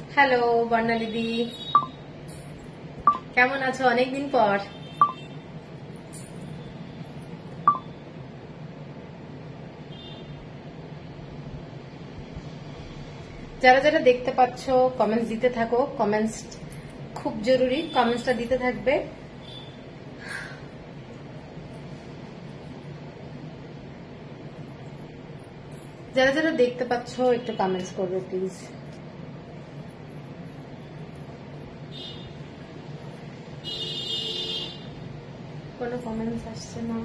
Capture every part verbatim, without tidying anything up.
Hello বর্ণালিদি, কেমন আছো? অনেকদিন পর। যারা যারা দেখতে পাচ্ছ কমেন্টস দিতে থাকো। কমেন্টস খুব জরুরি, কমেন্টসটা দিতে থাকবে। যারা যারা দেখতে পাচ্ছ একটু কমেন্টস করবে প্লিজ। কোনো কমেন্টস আসছে না।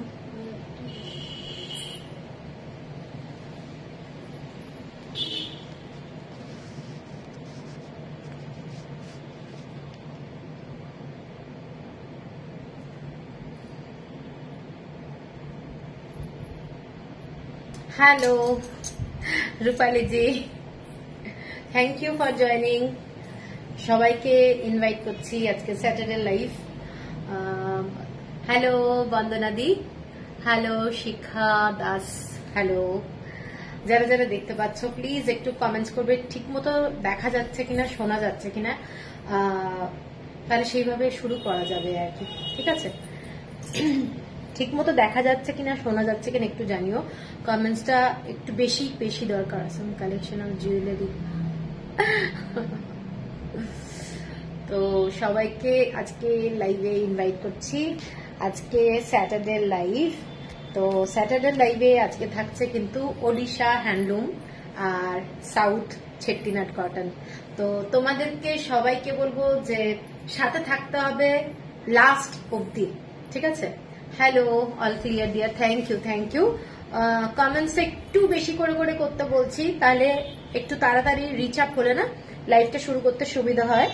Hello Rupali ji, thank you for joining. সবাইকে ইনভাইট করছি আজকে স্যাটারডে লাইভ। হ্যালো বন্দনাদি, হ্যালো শিখা দাস, হ্যালো। যারা যারা দেখতে পাচ্ছ প্লিজ একটু কমেন্টস করবে, ঠিক মতো দেখা যাচ্ছে কিনা, শোনা যাচ্ছে কিনা, তাহলে সেইভাবে শুরু করা যাবে আর কি। ঠিক আছে, ঠিক মতো দেখা যাচ্ছে কিনা, শোনা যাচ্ছে কিনা একটু জানিও। কমেন্টসটা একটু বেশি বেশি দরকার আছে। Collection of jewellery. তো সবাইকে আজকে লাইভে ইনভাইট করছি। আজকে স্যাটারডে লাইভ। তো স্যাটারডে লাইভে আজকে থাকছে কিন্তু ওড়িশা হ্যান্ডলুম আর সাউথ চেট্টিনাড কটন। তো তোমাদেরকে সবাইকে বলবো যে সাথে থাকতে হবে লাস্ট অবধি। ঠিক আছে? Hello all clear dear, thank you thank you. Comments একটু বেশি করে করে করতে বলছি, তাহলে একটু তাড়াতাড়ি রিচ আপ হলে না লাইভটা শুরু করতে সুবিধা হয়।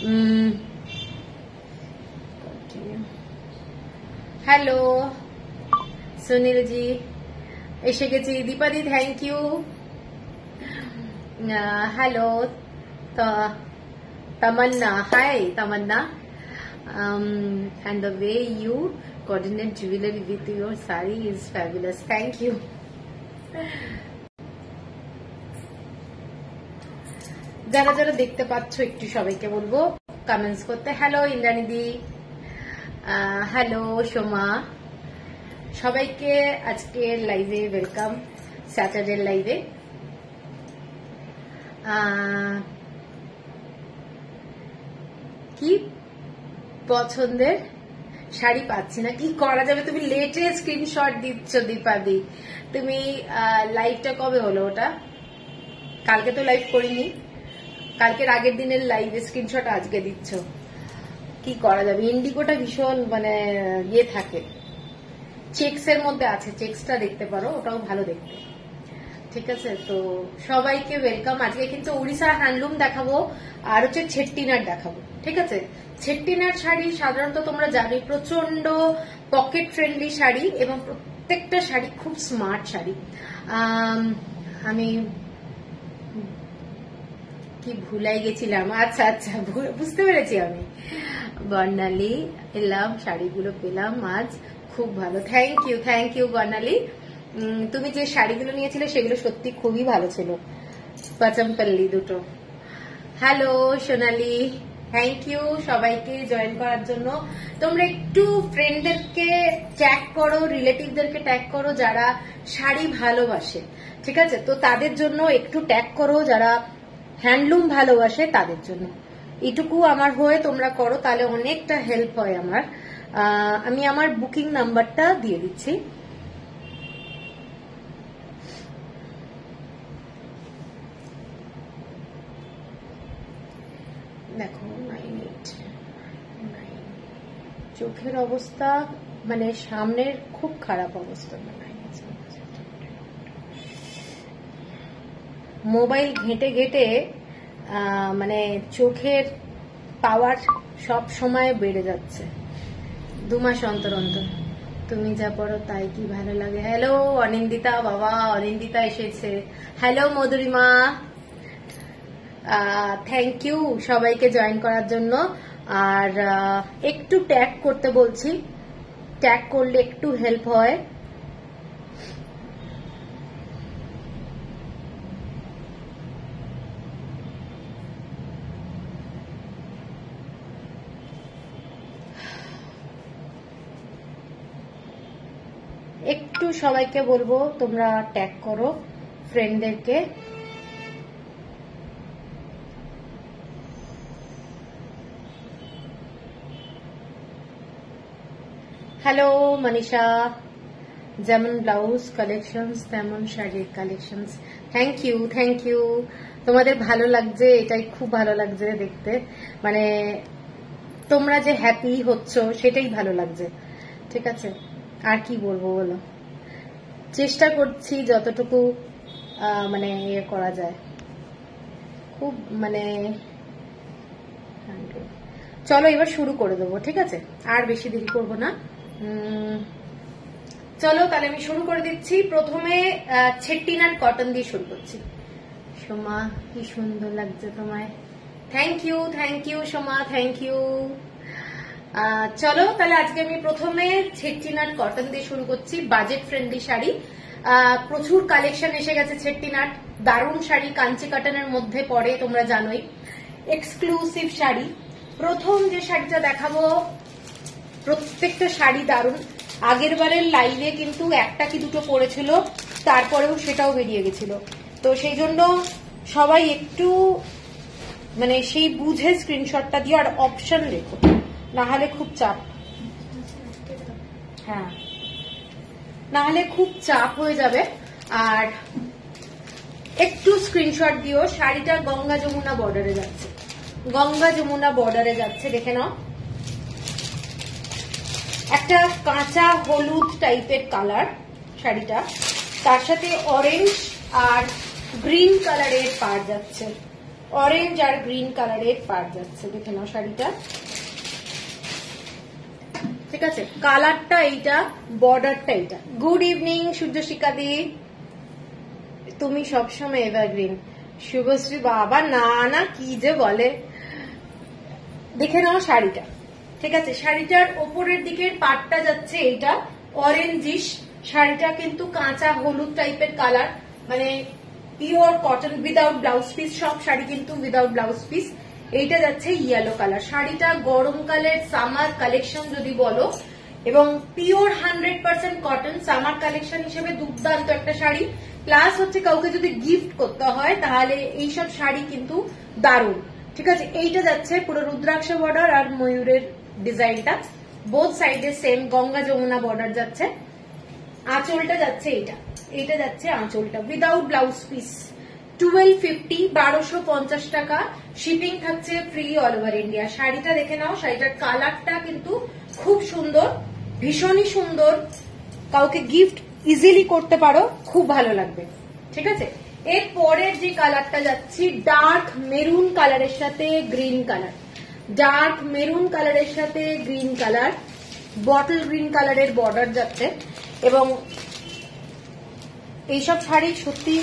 হ্যালো সুনীল জি, এসে গেছি। দীপাদি thank you. Hello Tamanna, hi Tamanna. and the way you coordinate jewelry with your sari is fabulous. Thank you. যারা যারা দেখতে পাচ্ছ একটু সবাইকে বলবো কমেন্টস করতে। হ্যালো ইন্দ্রাণীদি, হ্যালো সোমা, সবাইকে আজকে লাইভে ওয়েলকাম। স্যাটারডে লাইভে কি পছন্দের শাড়ি পাচ্ছি না, কি করা যাবে? তুমি লেটে স্ক্রিনশট দিচ্ছ দীপাদি। তুমি লাইভটা কবে হলো ওটা? কালকে তো লাইভ করিনি, কালকের আগের দিনের লাইভ স্ক্রিনশট আজকে দিচ্ছ, কি করা যাবে? ইন্ডিগোটা ভীষণ মানে ইয়ে থাকে, চেক্স এর মধ্যে আছে, চেক্সটা দেখতে পারো, ওটাও ভালো দেখতে। ঠিক আছে, তো সবাইকে ওয়েলকাম। আজকে কিন্তু ওড়িশা হ্যান্ডলুম দেখাবো আর হচ্ছে চেট্টিনাড দেখাবো। ঠিক আছে, চেট্টিনাড শাড়ি সাধারণত তোমরা জানো প্রচন্ড পকেট ফ্রেন্ডলি শাড়ি, এবং প্রত্যেকটা শাড়ি খুব স্মার্ট শাড়ি। আমি কি ভুলাই গেছিলাম, আচ্ছা আচ্ছা বুঝতে পেরেছি আমি। বর্ণালী এলাম, শাড়িগুলো পেলাম আজ, খুব ভালো। Thank you thank you Barnali. তুমি যে শাড়িগুলো নিয়েছিলে সেগুলো সত্যি খুবই ভালো ছিল, পাচমপল্লি দুটো। হ্যালো সোনালি, থ্যাংক ইউ সবাইকে জয়েন করার জন্য। তোমরা একটু ফ্রেন্ডদেরকে ট্যাগ করো, রিলেটিভদেরকে ট্যাগ করো যারা শাড়ি ভালোবাসে। ঠিক আছে, তো তাদের জন্য একটু ট্যাগ করো, যারা হ্যান্ডলুম ভালোবাসে তাদের জন্য এটুকু আমার হয়ে তোমরা করো, তাহলে অনেকটা হেল্প হয় আমার। আমি আমার বুকিং নাম্বারটা দিয়ে দিচ্ছি। দেখো নাইন এইট নাইন। চোখের অবস্থা মানে সামনের খুব খারাপ অবস্থা, মোবাইল ঘেঁটে ঘেঁটে মানে চোখের পাওয়ার সব সময় বেড়ে যাচ্ছে, দু মাস অন্তর অন্তর। তুমি যা পড়ো তাই কি ভালো লাগে। হ্যালো অনিন্দিতা, বাবা অনিন্দিতা এসেছে। হ্যালো মধুরিমা, থ্যাংক ইউ সবাইকে জয়েন করার জন্য। আর একটু ট্যাগ করতে বলছি, ট্যাগ করলে একটু হেল্প হয়। একটু সবাইকে বলবো তোমরা ট্যাগ করো ফ্রেন্ডদেরকে। হ্যালো মনীষা, যেমন ব্লাউজ কালেকশনস তেমন শাড়ির collections. Thank you thank you, তোমাদের ভালো লাগছে, এটাই খুব ভালো লাগছে দেখতে, মানে তোমরা যে হ্যাপি হচ্ছ সেটাই ভালো লাগছে। ঠিক আছে, আর কি বলবো বলো, চেষ্টা করছি যতটুকু মানে ইয়ে করা যায়, খুব মানে চলো এবার শুরু করে দেবো। ঠিক আছে, আর বেশি দেরি করবো না, চলো তাহলে আমি শুরু করে দিচ্ছি। প্রথমে ছেট্টিনাট কটন দিয়ে শুরু করছি। সোমা কি সুন্দর লাগছে তোমায়, thank you thank you Soma, thank you. চলো তাহলে আজকে আমি প্রথমে ছেট্টিনাট কটন দিয়ে শুরু করছি। বাজেট ফ্রেন্ডলি শাড়ি, প্রচুর কালেকশন এসে গেছে ছেট্টিনাট, দারুণ শাড়ি, কাঞ্চি কটনের মধ্যে পড়ে, তোমরা জানোই এক্সক্লুসিভ শাড়ি। প্রথম যে শাড়িটা দেখাবো, প্রত্যেকটা শাড়ি দারুণ। আগের বারের লাইভে কিন্তু একটা কি দুটো পড়েছিল, তারপরেও সেটাও বেরিয়ে গেছিল, তো সেই জন্য সবাই একটু মানে সেই বুঝে স্ক্রিনশটটা দিও আর অপশন রেখো, না হলে খুব চাপ, হ্যাঁ না হলে খুব চাপ হয়ে যাবে। আর একটু স্ক্রিনশট দিও। শাড়িটা গঙ্গা যমুনা বর্ডারে যাচ্ছে, গঙ্গা যমুনা বর্ডারে যাচ্ছে, দেখে নাও। একটা কাঁচা হলুদ টাইপের কালার শাড়িটা, তার সাথে অরেঞ্জ আর গ্রিন কালারের পাড় যাচ্ছে, অরেঞ্জ আর গ্রিন কালারের পাড় যাচ্ছে, দেখে নাও শাড়িটা। ঠিক আছে, কালারটা এইটা, বর্ডারটা এইটা। গুড ইভিনিং সূর্যশিখা দি, তুমি সবসময় এভারগ্রিন। শুভশ্রী বাবা না না কি যে বলে, দেখে নাও শাড়িটা। ঠিক আছে, শাড়িটার ওপরের দিকের পাটটা যাচ্ছে এইটা অরেঞ্জিশ, শাড়িটা কিন্তু কাঁচা হলুদ টাইপের কালার, মানে pure cotton without blouse piece, সব শাড়ি কিন্তু উইদাউট ব্লাউজ পিস। এইটা যাচ্ছে ইয়েলো কালার। শাড়িটা গরমকালের সামার কালেকশন যদি বলো, এবং pure hundred percent cotton, summer collection হিসেবে দুর্দান্ত একটা শাড়ি। প্লাস হচ্ছে কাউকে যদি গিফট করতে হয় তাহলে এইসব শাড়ি কিন্তু দারুণ। ঠিক আছে, এইটা যাচ্ছে পুরো রুদ্রাক্ষ বর্ডার আর ময়ূরের ডিজাইনটা, বোথ সাইডে সেম গঙ্গা যমুনা বর্ডার যাচ্ছে। আঁচলটা যাচ্ছে এইটা, এইটা যাচ্ছে আঁচলটা without blouse piece, twelve fifty, বারোশো পঞ্চাশ টাকা, শিপিং থাকছে ফ্রি অল ওভার ইন্ডিয়া। শাড়িটা দেখে নাও, শাড়িটার কালারটা কিন্তু খুব সুন্দর, ভীষণই সুন্দর, কাউকে গিফট ইজিলি করতে পারো, খুব ভালো লাগবে। ঠিক আছে, এর পরের যে কালারটা যাচ্ছি ডার্ক মেরুন কালারের সাথে গ্রিন কালার, ডার্ক মেরুন কালারের সাথে গ্রিন কালার, বটল গ্রিন কালারের বর্ডার যাচ্ছে। এবং এইসব শাড়ি সত্যি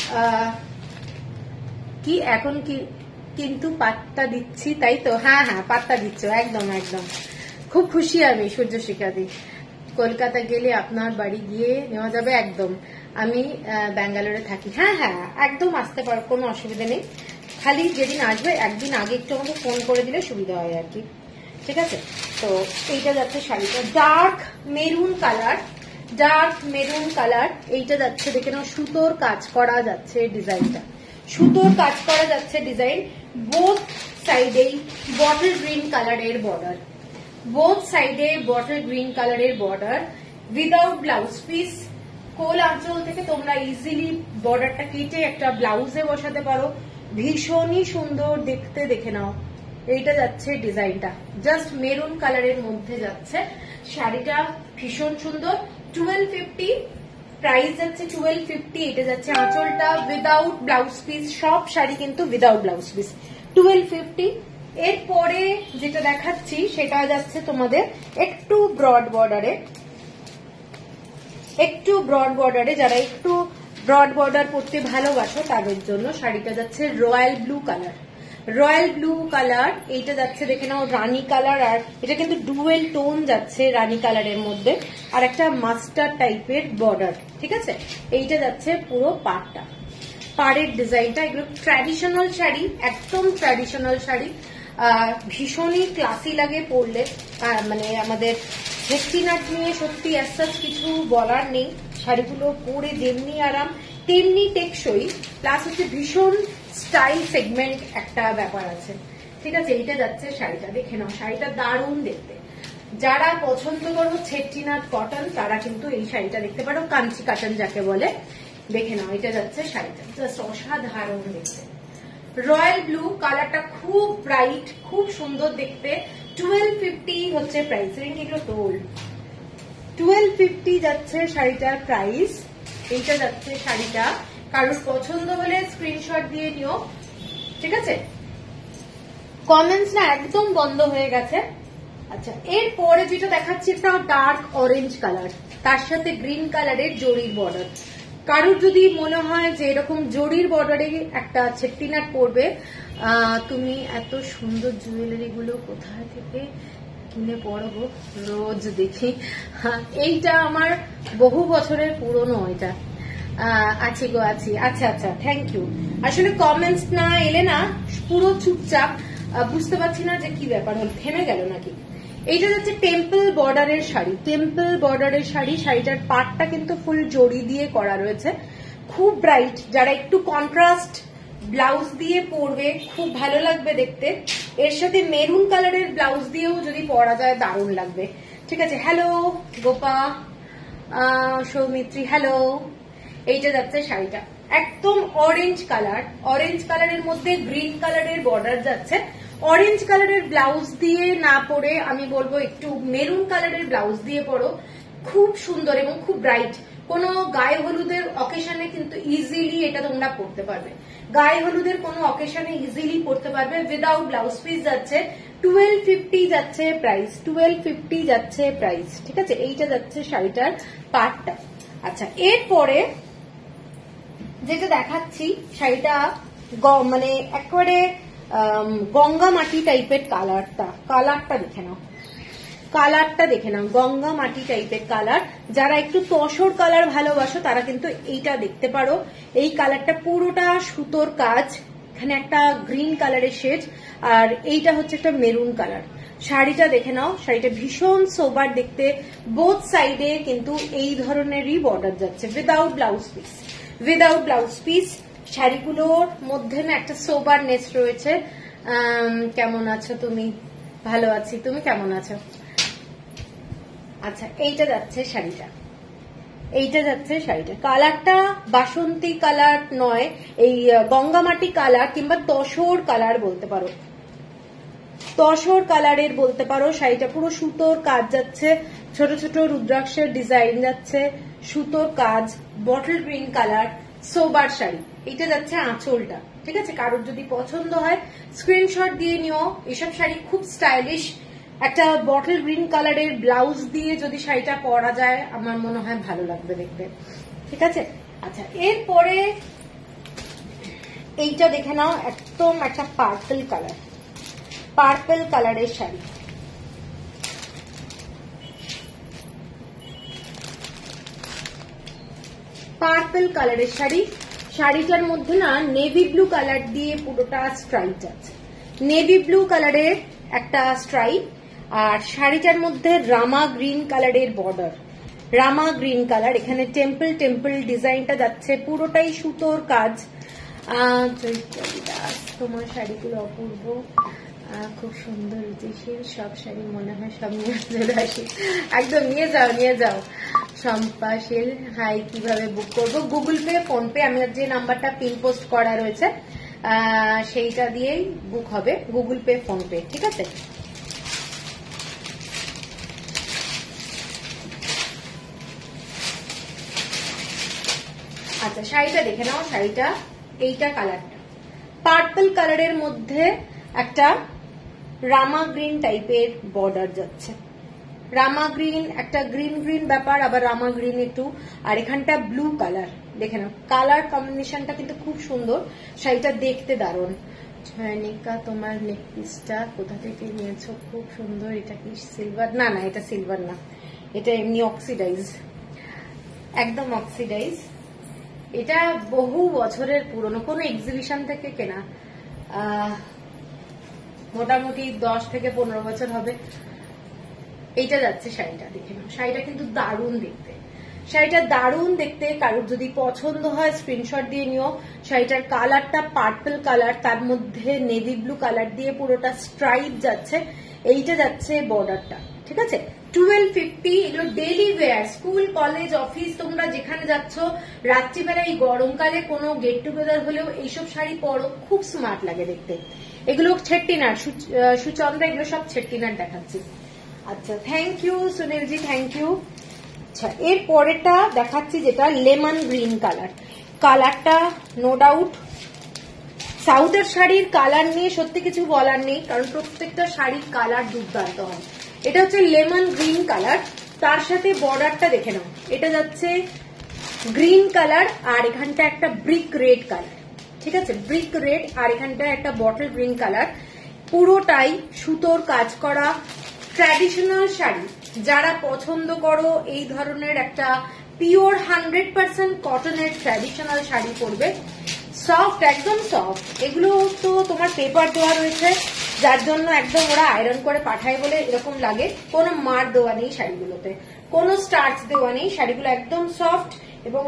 কি এখন কি কিন্তু পাত্তা দিচ্ছি, তাই তো? হ্যাঁ হ্যাঁ পাত্তা দিচ্ছ, একদম একদম, খুব খুশি আমি সূর্যশিখা দি। কলকাতা গেলে আপনার বাড়ি গিয়ে নেওয়া যাবে, একদম। আমি ব্যাঙ্গালোরে থাকি, হ্যাঁ হ্যাঁ একদম আসতে পারো, কোনো অসুবিধা নেই। খালি যেদিন আসবে একদিন আগে একটু আমাকে ফোন করে দিলে সুবিধা হয় আর কি। ঠিক আছে, তো এইটা যাচ্ছে শাড়িটা dark maroon colour, dark maroon colour, এইটা যাচ্ছে দেখে নাও, সুতোর কাজ করা যাচ্ছে ডিজাইনটা, সুতোর কাজ করা যাচ্ছে ডিজাইন। বোথ সাইডেই বটল গ্রিন কালারের বর্ডার, বোথ সাইডে বটল গ্রিন কালারের বর্ডার, উইদাউট ব্লাউজ পিস। কোল আঁচল থেকে তোমরা ইজিলি বর্ডারটা কেটে একটা ব্লাউজে বসাতে পারো, ভীষণই সুন্দর দেখতে, দেখে নাও। এইটা যাচ্ছে ডিজাইনটা, জাস্ট মেরুন কালারের মধ্যে যাচ্ছে শাড়িটা, ভীষণ সুন্দর। টুয়েলভ ফিফটি প্রাইস যাচ্ছে, টুয়েলভ ফিফটি। এটা যাচ্ছে আঁচলটা উইদাউট ব্লাউজ পিস, সব শাড়ি কিন্তু without blouse piece, twelve fifty. এরপরে যেটা দেখাচ্ছি সেটা যাচ্ছে তোমাদের একটু ব্রড বর্ডারে, একটু ব্রড বর্ডারে, যারা একটু ব্রড বর্ডার পরতে ভালোবাসো তাদের জন্য শাড়িটা যাচ্ছে royal blue colour, royal blue colour. এইটা যাচ্ছে দেখে নাও রানী কালার, আর এটা কিন্তু ডুয়েল টোন যাচ্ছে রানী কালারের মধ্যে, আর একটা মাস্টার টাইপের বর্ডার। ঠিক আছে, এইটা যাচ্ছে পুরো পাড়টা, পাড়ের ডিজাইনটা। এগুলো ট্র্যাডিশনাল শাড়ি, একদম ট্র্যাডিশনাল শাড়ি, ভীষণই ক্লাসি লাগে পরলে, মানে আমাদের চেস্টিনাট নিয়ে সত্যি অ্যাজ কিছু বলার নেই, শাড়িগুলো পরে যেমনি আরাম তেমনি টেকসই, প্লাস হচ্ছে ভীষণ স্টাইল সেগমেন্ট একটা ব্যাপার আছে। ঠিক আছে, এইটা যাচ্ছে শাড়িটা, দেখে নাও শাড়িটা দারুণ দেখতে। যারা পছন্দ করবো চেস্টিনাট কটন তারা কিন্তু এই শাড়িটা দেখতে পারো, কাঞ্চি কটন যাকে বলে। দেখে নাও এটা যাচ্ছে শাড়িটা, জাস্ট অসাধারণ দেখতে। রয়্যাল ব্লু কালারটা খুব ব্রাইট, খুব সুন্দর দেখতে। টুয়েলভ ফিফটি হচ্ছে প্রাইস, এগুলো তোল টুয়েলভ ফিফটি যাচ্ছে শাড়িটার প্রাইস। এইটা যাচ্ছে শাড়িটা, কারোর পছন্দ হলে স্ক্রিনশট দিয়ে নিও। ঠিক আছে, কমেন্টস না একদম বন্ধ হয়ে গেছে। আচ্ছা, এরপরে যেটা দেখাচ্ছি একটা ডার্ক অরেঞ্জ কালার, তার সাথে গ্রিন কালারের জরির বর্ডার। কারোর যদি মনে হয় যে এরকম জরির বর্ডারে একটা চেস্টিনাট পরবে, তুমি এত সুন্দর জুয়েলারি গুলো কোথায় থেকে কিনে পরবো, রোজ দেখি। এইটা আমার বহু বছরের পুরনো, এটা আছি গো আছি। আচ্ছা আচ্ছা, থ্যাংক ইউ। আসলে কমেন্টস না এলে না পুরো চুপচাপ, বুঝতে পারছি না যে কি ব্যাপার হল, থেমে গেল নাকি। এইটা হচ্ছে টেম্পল বর্ডারের শাড়ি, টেম্পল বর্ডারের শাড়ি। শাড়িটার পাটটা কিন্তু ফুল জড়ি দিয়ে করা রয়েছে, খুব ব্রাইট। যারা একটু কন্ট্রাস্ট ব্লাউজ দিয়ে পরবে খুব ভালো লাগবে দেখতে। এর সাথে মেরুন কালারের ব্লাউজ দিয়েও যদি পরা যায় দারুণ লাগবে। ঠিক আছে, হ্যালো গোপা, সৌমিত্রী হ্যালো। এইটা যাচ্ছে শাড়িটা, একদম অরেঞ্জ কালার, অরেঞ্জ কালারের মধ্যে গ্রিন কালারের বর্ডার যাচ্ছে। অরেঞ্জ কালারের ব্লাউজ দিয়ে না পরে আমি বলবো একটু মেরুন কালারের ব্লাউজ দিয়ে পরো, খুব সুন্দর এবং খুব ব্রাইট। কোনো গায়ে হলুদের অকেশনে কিন্তু ইজিলি এটা তোমরা পরতে পারবে, গায়ে হলুদের কোনো অকেশনে ইজিলি পরতে পারবে। উইদাউট ব্লাউজ পিস যাচ্ছে টুয়েলভ ফিফটি যাচ্ছে প্রাইস, টুয়েলভ ফিফটি যাচ্ছে প্রাইস। ঠিক আছে, এইটা যাচ্ছে শাড়িটার পাটটা। আচ্ছা, এরপরে যেটা দেখাচ্ছি শাড়িটা মানে একেবারে গঙ্গা মাটি টাইপের কালারটা, কালারটা দেখে নাও, কালারটা দেখে নাও গঙ্গা মাটি টাইপের কালার। যারা একটু তসর কালার ভালোবাসো তারা কিন্তু এইটা দেখতে পারো। এই কালারটা পুরোটা সুতোর কাজ, এখানে একটা গ্রিন কালারের শেড, আর এইটা হচ্ছে একটা মেরুন কালার। শাড়িটা দেখে নাও, শাড়িটা ভীষণ সোবার দেখতে। বোথ সাইডে কিন্তু এই ধরনেরই বর্ডার যাচ্ছে, without blouse piece, without blouse piece. শাড়িগুলোর মধ্যে না একটা সোবারনেস রয়েছে। কেমন আছো তুমি? ভালো আছি, তুমি কেমন আছো? আচ্ছা, এইটা যাচ্ছে শাড়িটা, এইটা যাচ্ছে শাড়িটা। কালারটা বাসন্তী কালার নয়, এই গঙ্গামাটি কালার কিংবা তসর কালার বলতে পারো, তসর কালারের বলতে পারো। শাড়িটা পুরো সুতোর কাজ যাচ্ছে, ছোট ছোট রুদ্রাক্ষের ডিজাইন যাচ্ছে, সুতোর কাজ, bottle green colour, sober sari. এটা যাচ্ছে আঁচলটা। ঠিক আছে, কারোর যদি পছন্দ হয় স্ক্রিনশট দিয়ে নিও। এসব শাড়ি খুব স্টাইলিশ, একটা বটল গ্রিন কালারের ব্লাউজ দিয়ে যদি শাড়িটা পরা যায় আমার মনে হয় ভালো লাগবে দেখতে। ঠিক আছে, আচ্ছা, এরপরে এইটা দেখে নাও, একদম একটা পার্পল কালার, পার্পল কালারের শাড়ি। পার্পল কালারের শাড়ি। শাড়িটার মধ্যে না নেভি ব্লু কালার দিয়ে পুরোটা স্ট্রাইপ আছে, নেভি ব্লু কালারের একটা স্ট্রাইপ। আর শাড়িটার মধ্যে রামা গ্রিন কালারের বর্ডার, রামা গ্রিন কালার। এখানে টেম্পল টেম্পল ডিজাইনটা যাচ্ছে, পুরোটাই সুতোর কাজ। তোমার শাড়িগুলো অপূর্ব, খুব সুন্দর, রুচিশীল। সব শাড়ি মনে হয় সব নিয়ে চলে আসি, একদম নিয়ে যাও নিয়ে যাও। সম্পাশীল হাই, কিভাবে বুক করবো? গুগল পে, ফোন পে, আমি যে নাম্বারটা পিন পোস্ট করা রয়েছে সেইটা দিয়েই বুক হবে, গুগল পে, ফোন পে। ঠিক আছে, আচ্ছা, শাড়িটা দেখে নাও। শাড়িটা এইটা কালারটা পার্পল কালারের মধ্যে একটা রামা গ্রিন টাইপের বর্ডার যাচ্ছে, রামা গ্রিন, একটা গ্রিন গ্রিন ব্যাপার, আবার রামা গ্রিন একটু, আর এখানটা ব্লু কালার। দেখে নাও কালার কম্বিনেশনটা কিন্তু খুব সুন্দর, শাড়িটা দেখতে দারুণ। ছয়নিকা, তোমার নেক পিসটা কোথা থেকে নিয়েছো? খুব সুন্দর। এটা কি সিলভার? না না, এটা সিলভার না, এটা এমনি অক্সিডাইজ, একদম অক্সিডাইজ। এটা বহু বছরের পুরনো, কোনো এক্সিবিশন থেকে কেনা, মোটামুটি দশ থেকে পনেরো বছর হবে। এইটা যাচ্ছে শাড়িটা, দেখে নাও। শাড়িটা কিন্তু দারুণ দেখতে, শাড়িটা দারুণ দেখতে। কারোর যদি পছন্দ হয় স্ক্রিনশট দিয়ে নিও। শাড়িটার কালারটা পার্পল কালার, তার মধ্যে নেভি ব্লু কালার দিয়ে পুরোটা স্ট্রাইপ যাচ্ছে। এইটা যাচ্ছে বর্ডারটা, ঠিক আছে। টুয়েলভ ফিফটি, এগুলো daily wear, school college office তোমরা যেখানে যাচ্ছ, রাত্রিবেলা এই গরমকালে কোনো গেট টুগেদার হলেও এইসব শাড়ি পরো, খুব স্মার্ট লাগে দেখতে। এগুলো ছেট্টিনার, সুচন্দ্রা, এগুলো সব ছেট্টিনার দেখাচ্ছি। আচ্ছা, thank you Sunilji, thank you. আচ্ছা, এর পরেরটা দেখাচ্ছি যেটা লেমন গ্রিন কালার। কালারটা নো ডাউট, সাউথের শাড়ির কালার নিয়ে সত্যি কিছু বলার নেই, কারণ প্রত্যেকটা শাড়ির কালার দুর্দান্ত হয়। এটা হচ্ছে লেমন গ্রিন কালার, তার সাথে বর্ডারটা দেখে নাও। এটা যাচ্ছে গ্রিন কালার, আর এখানটা একটা ব্রিক রেড কালার, ঠিক আছে, ব্রিক রেড, আর এখানটা একটা বটল গ্রিন কালার। পুরোটাই সুতোর কাজ করা ট্র্যাডিশনাল শাড়ি। যারা পছন্দ করো এই ধরনের একটা পিওর হান্ড্রেড পার্সেন্ট কটনের ট্র্যাডিশনাল শাড়ি পরবে, সফট, একদম সফট। এগুলো তো তোমার পেপার দেওয়া রয়েছে, যার জন্য একদম ওরা আয়রন করে পাঠায় বলে এরকম লাগে। কোনো মার দেওয়া নেই শাড়িগুলোতে, কোনো স্টার্চ দেওয়া নেই, শাড়িগুলো একদম সফট। এবং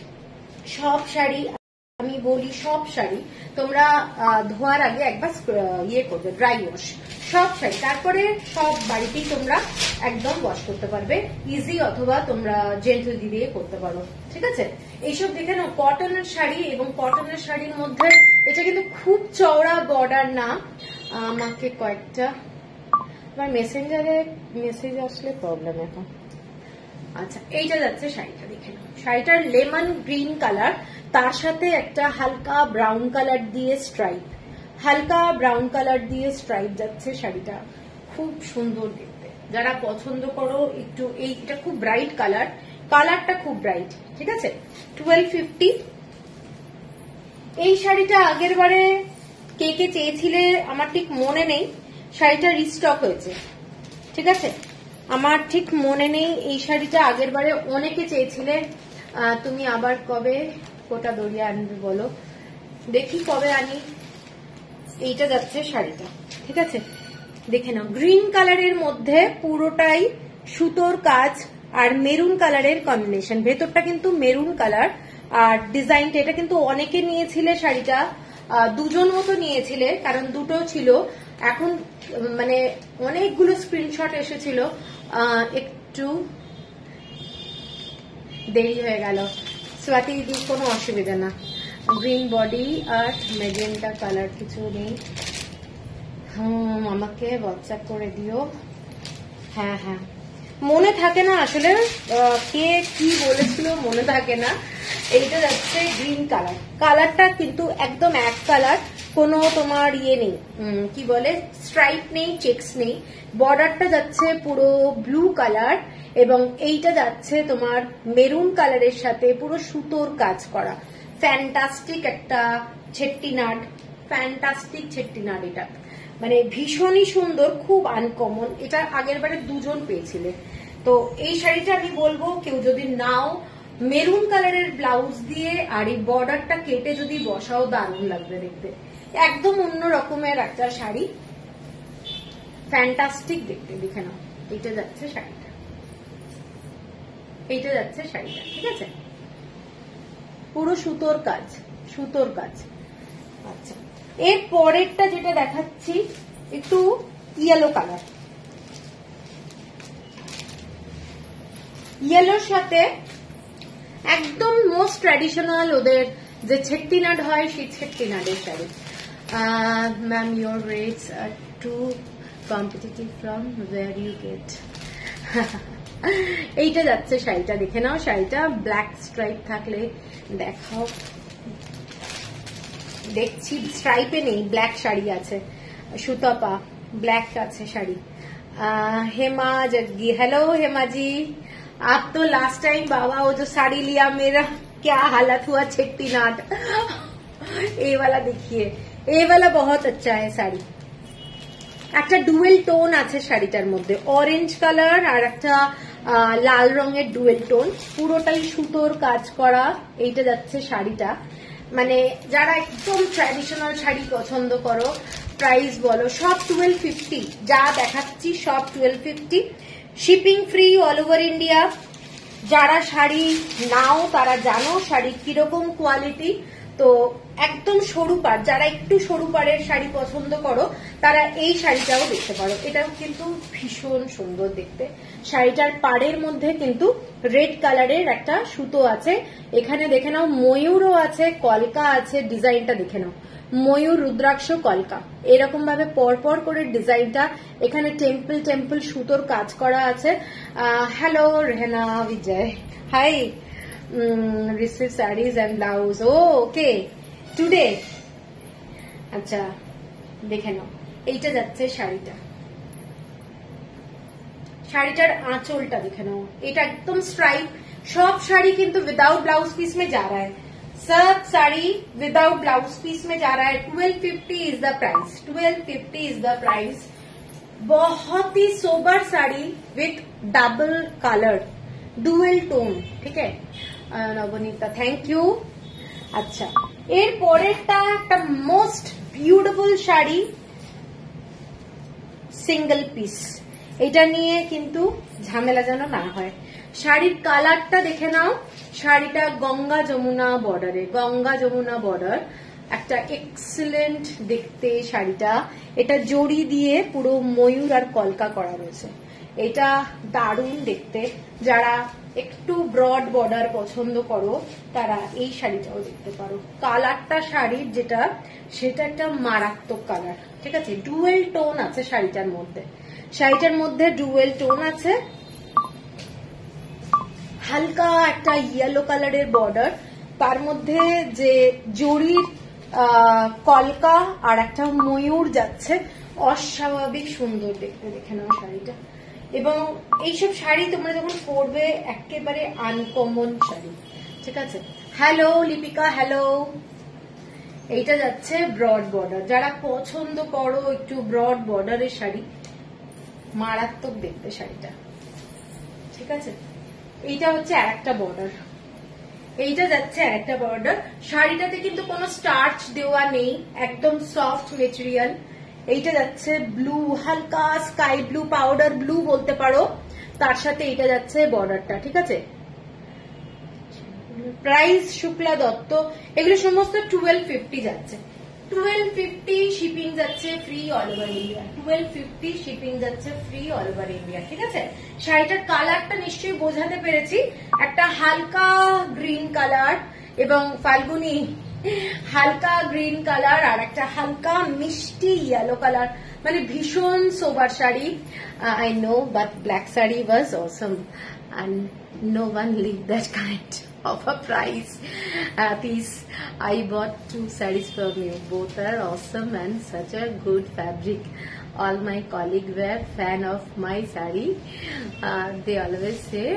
সব শাড়ি, আমি বলি সব শাড়ি তোমরা ধোয়ার আগে একবার ইয়ে করবে, ড্রাই ওয়াশ সব শাড়ি, তারপরে সব বাড়িতেই তোমরা একদম ওয়াশ করতে পারবে ইজি, অথবা তোমরা জেন্টল দিয়ে করতে পারো, ঠিক আছে। এইসব দেখে নাও, কটনের শাড়ি, এবং কটনের শাড়ির মধ্যে এটা কিন্তু খুব চওড়া বর্ডার না। আমাকে কয়েকটা আমার মেসেঞ্জারে মেসেজ আসলে প্রবলেম এখন। আচ্ছা, এইটা যাচ্ছে শাড়িটা, দেখে নাও। শাড়িটার লেমন গ্রিন কালার, তার সাথে একটা হালকা ব্রাউন কালার দিয়ে স্ট্রাইপ, হালকা ব্রাউন কালার দিয়ে স্ট্রাইপ যাচ্ছে। শাড়িটা খুব সুন্দর দেখতে, যারা পছন্দ করো একটু, এই এটা খুব ব্রাইট কালার, কালারটা খুব ব্রাইট, ঠিক আছে। Twelve fifty. এই শাড়িটা আগের বারে কে কে চেয়েছিলে আমার ঠিক মনে নেই, শাড়িটা রিস্টক হয়েছে, ঠিক আছে। আমার ঠিক মনে নেই, এই শাড়িটা আগের বারে অনেকে চেয়েছিলে। তুমি আবার কবে কোটা দড়িয়ে আনবে বলো, দেখি কবে আনি। এইটা যাচ্ছে শাড়িটা, ঠিক আছে, দেখে নাও। গ্রিন কালারের মধ্যে পুরোটাই সুতোর কাজ আর মেরুন কালারের কম্বিনেশন, ভেতরটা কিন্তু মেরুন কালার। আর ডিজাইনটা, এটা কিন্তু অনেকে নিয়েছিলে শাড়িটা, দুজন মতো নিয়েছিলে, কারণ দুটো ছিল। এখন মানে অনেকগুলো স্ক্রিনশট এসেছিল, একটু দেরি হয়ে গেল। স্বাতি দিদি, কোনো অসুবিধা না। গ্রিন বডি আর মেজেন্টা কালার কিছু নেই। হুম, আমাকে হোয়াটসঅ্যাপ করে দিও। হ্যাঁ হ্যাঁ, মনে থাকে না আসলে, কে কি বলেছিল মনে থাকে না। এইটা যাচ্ছে গ্রিন কালার, কালারটা কিন্তু একদম এক কালার, কোনো তোমার ইয়ে নেই, কি বলে, স্ট্রাইপ নেই, চেকস নেই। বর্ডারটা যাচ্ছে পুরো ব্লু কালার, এবং এইটা যাচ্ছে তোমার মেরুন কালারের সাথে পুরো সুতোর কাজ করা। ফ্যান্টাস্টিক একটা ছেট্টিনাড, ফ্যান্টাস্টিক ছেট্টিনাড। এটা মানে ভীষণই সুন্দর, খুব আনকমন। এটা আগের বারে দুজন পেয়েছিলে। তো এই শাড়িটা আমি বলবো, কেউ যদি নাও, মেরুন কালারের ব্লাউজ দিয়ে আর এই বর্ডারটা কেটে যদি বসাও, দারুণ লাগবে দেখতে, একদম অন্য রকমের একটা শাড়ি, ফ্যান্টাস্টিক দেখতে। দেখে নাও, এইটা যাচ্ছে শাড়িটা, এইটা যাচ্ছে শাড়িটা, ঠিক আছে, পুরো সুতোর কাজ, সুতোর কাজ। আচ্ছা, এর পরেরটা যেটা দেখাচ্ছি একটু ইয়েলো কালার, ইয়েলোর সাথে একদম মোস্ট ট্র্যাডিশনাল ওদের যে ছেট্টিনাড হয়, সেই ছেট্টিনাডের sari. Ma'am, your rates are too competitive from where you get. এইটা যাচ্ছে শাড়িটা, দেখে নাও। শাড়িটা ব্ল্যাক স্ট্রাইপ থাকলে দেখাও, দেখছি স্ট্রাইপে নেই, ব্ল্যাক শাড়ি আছে, সুতাপা ब्लैक আছে শাড়ি। हेमा जग्गी, हेलो हेमा जी, आप तो लास्ट टाइम बाबा वो जो साड़ी लिया मेरा क्या हालत हुआ, छेट्टीनाट। ये वाला देखिए, ये वाला बहुत अच्छा है শাড়ি। একটা ডুয়েল টোন আছে শাড়িটার মধ্যে, অরেঞ্জ কালার আর একটা লাল রঙের ডুয়েল টোন, পুরোটাই সুতোর কাজ করা। এইটা যাচ্ছে শাড়িটা, মানে যারা একদম ট্র্যাডিশনাল শাড়ি পছন্দ করো, প্রাইস বলো সব টুয়েলভ ফিফটি, যা দেখাচ্ছি সব twelve fifty. Shipping free all over India. যারা শাড়ি নাও তারা জানো শাড়ির কিরকম কোয়ালিটি। তো একদম সরু পাড়, যারা একটু সরু পাড়ের শাড়ি পছন্দ করো তারা এই শাড়িটাও দেখতে পারো। এটাও কিন্তু ভীষণ সুন্দর দেখতে। শাড়িটার পাড়ের মধ্যে কিন্তু রেড কালারের একটা সুতো আছে। এখানে দেখে নাও ময়ূরও আছে, কলকা আছে, ডিজাইনটা দেখে নাও ময়ূর, রুদ্রাক্ষ, কলকা এরকম ভাবে পরপর করে ডিজাইনটা। এখানে টেম্পল টেম্পল সুতোর কাজ করা আছে। Hello Rehana Vijay, hi. Receive saris and blouse, ও ওকে টুডে। আচ্ছা দেখে নাও, এইটা যাচ্ছে শাড়িটা, শাড়িটার आंचलটা দেখে নাও, এটা একদম স্ট্রাইপ। সব শাড়ি কিন্তু विदाउट ब्लाउज पीस में जा रहा है, सब साड़ी विदाउट ब्लाउज पीस में जा रहा है। Twelve fifty is the price, twelve fifty is the price. बहुत ही sober sari with double colour, dual tone, ठीक है नवनीता, थैंक यू। अच्छा एर পরেরটা একটা most beautiful sari, single piece. এটা নিয়ে কিন্তু ঝামেলা যেন না হয়। শাড়ির কালারটা দেখে নাও, শাড়িটা গঙ্গা যমুনা বর্ডারে, গঙ্গা যমুনা বর্ডার, একটা এক্সেলেন্ট দেখতে শাড়িটা। এটা জড়ি দিয়ে পুরো ময়ূর আর কলকা করা রয়েছে। এটা দারুণ দেখতে। যারা একটু ব্রড বর্ডার পছন্দ করো তারা এই শাড়িটাও দেখতে পারো। কালারটা শাড়ির যেটা সেটা একটা মারাত্মক কালার, ঠিক আছে। ডুয়েল টোন আছে শাড়িটার মধ্যে, শাড়িটার মধ্যে ডুয়েল টোন আছে। হালকা একটা ইয়েলো কালারের বর্ডার, তার মধ্যে যে জরির কলকা আর একটা ময়ূর যাচ্ছে, অস্বাভাবিক সুন্দর দেখতে। দেখে নাও শাড়িটা। এবং এইসব শাড়ি তোমরা যখন পরবে একেবারে আনকমন শাড়ি, ঠিক আছে। Hello Lipika, hello. এইটা যাচ্ছে ব্রড বর্ডার, যারা পছন্দ করো একটু ব্রড বর্ডারের শাড়ি, মারাত্মক দেখতে শাড়িটা, ঠিক আছে। এইটা হচ্ছে আরেকটা বর্ডার, এইটা যাচ্ছে আরেকটা বর্ডার। শাড়িটাতে কিন্তু কোনো স্টার্চ দেওয়া নেই, একদম সফট মেটেরিয়াল। এইটা যাচ্ছে ব্লু, হালকা স্কাই ব্লু, পাউডার ব্লু বলতে পারো, তার সাথে এইটা যাচ্ছে বর্ডারটা, ঠিক আছে। প্রাইস শুক্লা দত্ত, এগুলো সমস্ত টুয়েলভ ফিফটি যাচ্ছে। টুয়েলভ ফিফটি শিপিং যাচ্ছে free all over India, twelve fifty shipping যাচ্ছে ফ্রি অল ওভার ইন্ডিয়া, ঠিক আছে। শাড়িটার কালারটা নিশ্চয়ই বোঝাতে পেরেছি, একটা হালকা গ্রিন কালার এবং ফাল্গুনি হালকা গ্রিন কালার আর একটা হালকা মিষ্টি ইয়েলো কালার, মানে ভীষণ sober sari. I know, but black sari was awesome and no one leave that kind of a price. Uh, please, I bought two sarees from you. Both are awesome and such a good fabric. All my colleagues were fan of my saree. Uh, they always say,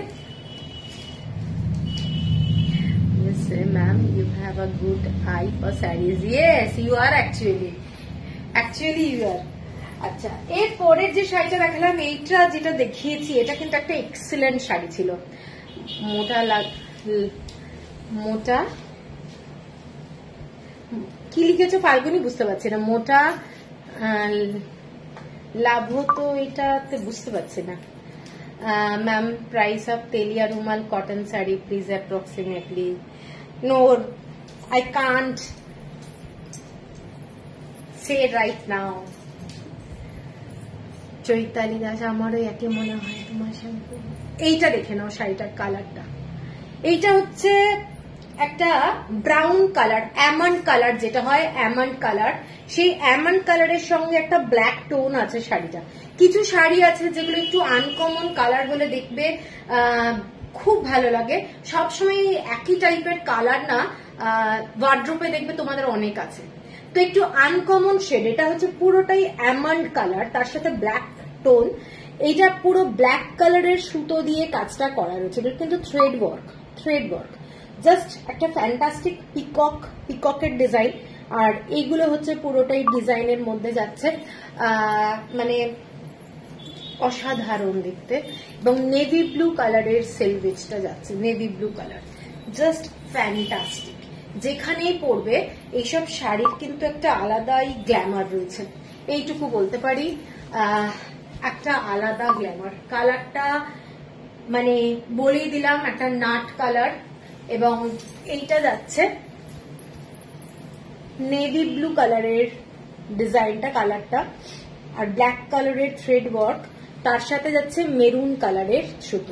yes, ma'am, you have a good eye for sarees. Yes, you are actually. Actually, you are. আচ্ছা, এর পরের যে শাড়িটা দেখালাম, এইটা যেটা দেখিয়েছি, এটা কিন্তু একটা এক্সিলেন্ট শাড়ি ছিল। মোটা লাগ মোটা কি লিখেছো ফাল্গুনি বুঝতে পারছি না। মোটা লাভ তো এটাতে বুঝতে পারছি না। Ma'am price of Telia Rumal cotton sari please approximately. No, I can't say right now. Chaitali Das, আমারও একই মনে হয় তোমার সঙ্গে। এইটা দেখে নাও শাড়িটার কালারটা, এইটা হচ্ছে একটা ব্রাউন কালার, অ্যামন্ড কালার যেটা হয়, অ্যামন্ড কালার। সেই অ্যামন্ড কালারের সঙ্গে একটা ব্ল্যাক টোন আছে শাড়িটা। কিছু শাড়ি আছে যেগুলো একটু আনকমন কালার হলে দেখবে খুব ভালো লাগে। সবসময় একই টাইপের কালার না, ওয়ার্ড্রোপে দেখবে তোমাদের অনেক আছে। তো একটু আনকমন শেড, এটা হচ্ছে পুরোটাই অ্যামন্ড কালার, তার সাথে ব্ল্যাক টোন। এইটা পুরো ব্ল্যাক কালারের সুতো দিয়ে কাজটা করা রয়েছে, কিন্তু thread work, thread work just একটা ফ্যান্টাস্টিক পিকক, পিককের ডিজাইন। আর এইগুলো হচ্ছে পুরোটাই ডিজাইনের মধ্যে যাচ্ছে, মানে অসাধারণ দেখতে। এবং নেভি ব্লু কালারের সেলভেজটা যাচ্ছে, navy blue colour, just fantastic. যেখানেই পরবে এইসব শাড়ির কিন্তু একটা আলাদাই গ্ল্যামার রয়েছে, এইটুকু বলতে পারি। একটা আলাদা গ্ল্যামার। কালারটা মানে বলেই দিলাম একটা নাট কালার, এবং এইটা যাচ্ছে নেভি ব্লু কালারের ডিজাইনটা, কালারটা, আর ব্ল্যাক কালারের থ্রেড ওয়ার্ক, তার সাথে যাচ্ছে মেরুন কালারের সুতো।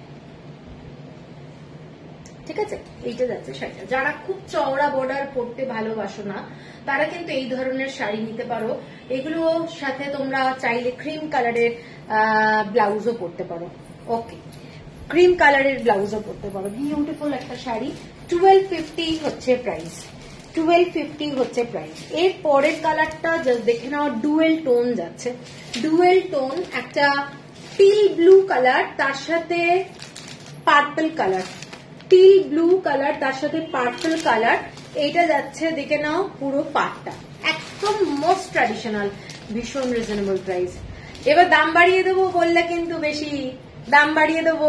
ঠিক আছে, এইটা যাচ্ছে শাড়িটা। যারা খুব চওড়া বর্ডার পরতে ভালোবাসো না তারা কিন্তু এই ধরনের শাড়ি নিতে পারো। এগুলো সাথে তোমরা চাইলে ক্রিম কালারের ব্লাউজও পরতে পারো। ওকে, ক্রিম কালারের ব্লাউজও পরতে পারো। বিউটিফুল একটা শাড়ি। টুয়েলভ ফিফটি হচ্ছে প্রাইস, টুয়েলভ ফিফটি হচ্ছে প্রাইস। এর পরের কালারটা দেখে নাও, ডুয়েল টোন যাচ্ছে। ডুয়েল টোন একটা টিল ব্লু কালার, তার সাথে purple colour, teal blue colour তার সাথে পার্পল কালার। এইটা যাচ্ছে দেখে নাও পুরো পাটটা, একদম মোস্ট ট্র্যাডিশনাল, ভীষণ রিজনেবল প্রাইস। এবার দাম বাড়িয়ে দেবো বললে কিন্তু বেশি দাম বাড়িয়ে দেবো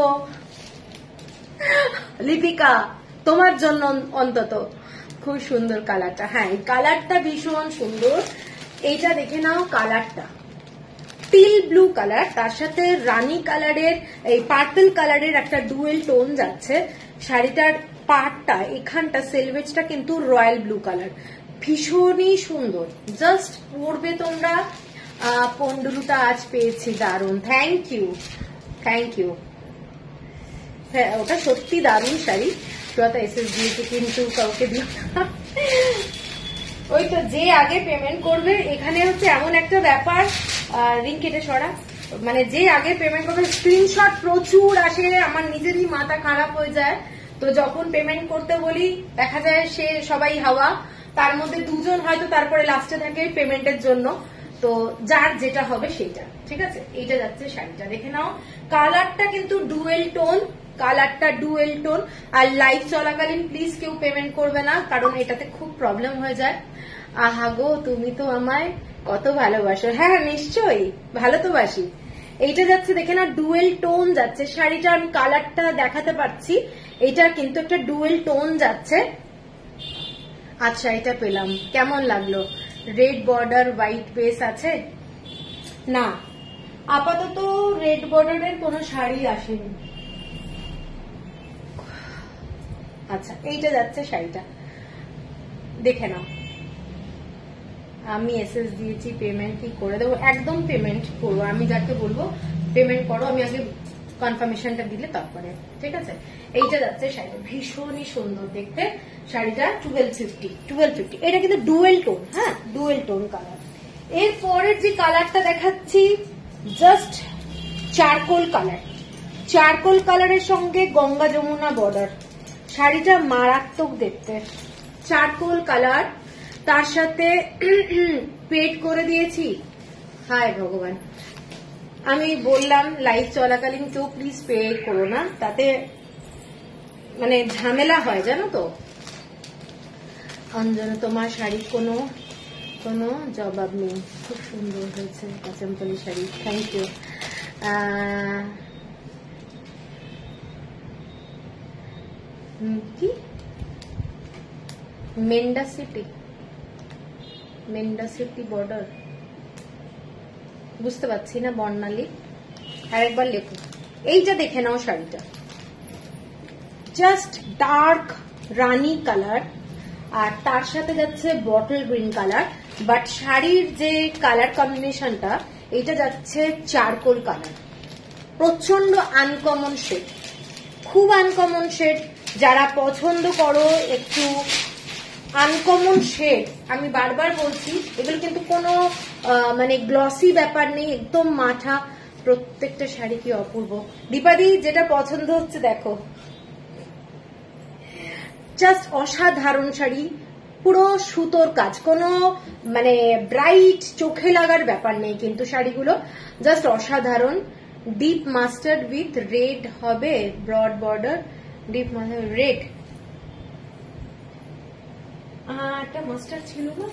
লিপিকা, তোমার জন্য অন্তত। খুব সুন্দর কালারটা, হ্যাঁ এই কালারটা ভীষণ সুন্দর। এইটা দেখে নাও, কালারটা টিল ব্লু কালার, তার সাথে রানী কালারের এই পার্পল কালারের একটা ডুয়েল টোন যাচ্ছে। শাড়িটার পাড়টা এখানটা সেলভেজটা কিন্তু রয়্যাল ব্লু কালার, ভীষণই সুন্দর। জাস্ট পরবে তোমরা। পন্ডুলুটা আজ পেয়েছি, দারুণ, থ্যাংক ইউ থ্যাংক ইউ। হ্যাঁ ওটা সত্যি দারুণ শাড়ি। সুজাতা এসএস দিয়েছে কিন্তু কাউকে দিও না। ওই তো যে আগে পেমেন্ট করবে, এখানে হচ্ছে এমন একটা ব্যাপার, রিং কেটে সরা, মানে যে আগে পেমেন্ট করবে স্ক্রিনশট প্রচুর আসে, আমার নিজেরই মাথা খারাপ হয়ে যায়। তো যখন পেমেন্ট করতে বলি দেখা যায় সে সবাই হাওয়া, তার মধ্যে দুজন হয়তো তারপরে লাস্টে থাকে পেমেন্টের জন্য। তো যার যেটা হবে সেটা, ঠিক আছে। এইটা যাচ্ছে শাড়িটা, দেখে নাও। কালারটা কিন্তু ডুয়েল টোন, কালারটা ডুয়েল টোন। আর লাইভ চলাকালীন প্লিজ কেউ পেমেন্ট করবে না, কারণ এটাতে খুব প্রবলেম হয়ে যায়। আহা গো, তুমি তো আমায় কত ভালোবাসো। হ্যাঁ নিশ্চয়ই, ভালো তো বাসি। এইটা যাচ্ছে দেখে না, ডুয়েল টোন যাচ্ছে শাড়িটা। আমি কালারটা দেখাতে পারছি, এটা কিন্তু একটা ডুয়েল টোন যাচ্ছে। আচ্ছা, এটা পেলাম, কেমন লাগলো? রেড বর্ডার হোয়াইট বেস আছে না, আপাতত রেড বর্ডারের কোনো শাড়ি আসেনি। আচ্ছা, এইটা যাচ্ছে শাড়িটা, দেখে নাও। আমি এসএস দিয়েছি, পেমেন্ট কি করে দেবো? একদম পেমেন্ট করবো, আমি যাকে বলবো পেমেন্ট করো, আমি আগে কনফার্মেশনটা দিলে তারপরে, ঠিক আছে। এইটা যাচ্ছে শাড়িটা, ভীষণই সুন্দর দেখতে শাড়িটা। টুয়েলভ ফিফটি টুয়েলভ ফিফটি এটা কিন্তু ডুয়েল টোন, হ্যাঁ ডুয়েল টোন কালার। এর পরের যে কালারটা দেখাচ্ছি জাস্ট চারকোল কালার, চারকোল কালারের সঙ্গে গঙ্গা যমুনা বর্ডার। শাড়িটা মারাত্মক দেখতে, চারকোল কালার, তার সাথে পেড করে দিয়েছি। হায় ভগবান, আমি বললাম লাইভ চলাকালীন কেউ প্লিজ পে করো না, তাতে মানে ঝামেলা হয় জানো তো। অঞ্জনা, তোমার শাড়ি কোনো কোনো জবাব নেই, খুব সুন্দর হয়েছে কাঁচমপলি শাড়ি, থ্যাংক ইউ। কি মেন্ডা সিটি, মেন্ডা সিটি বর্ডার, বুঝতে পারছি না বর্ণালী, আরেকবার লেখো। এইটা দেখে নাও শাড়িটা, জাস্ট ডার্ক রানী কালার, আর তার সাথে যাচ্ছে বটল গ্রিন কালার। বাট শাড়ির যে কালার কম্বিনেশনটা, এটা যাচ্ছে চারকোল কালার, প্রচন্ড আনকমন শেড, খুব আনকমন শেড। যারা পছন্দ করো একটু আনকমন শেড, আমি বারবার বলছি এগুলো কিন্তু কোনো মানে গ্লসি ব্যাপার নেই, একদম মাথা। প্রত্যেকটা শাড়ি কি অপূর্ব। দীপাদি, যেটা পছন্দ হচ্ছে দেখো, জাস্ট অসাধারণ শাড়ি, পুরো সুতোর কাজ, কোনো মানে ব্রাইট চোখে লাগার ব্যাপার নেই কিন্তু শাড়িগুলো জাস্ট অসাধারণ। ডিপ মাস্টার্ড উইথ রেড হবে, broad border, deep mustard red, একটা মাস্টার্ড ছিল না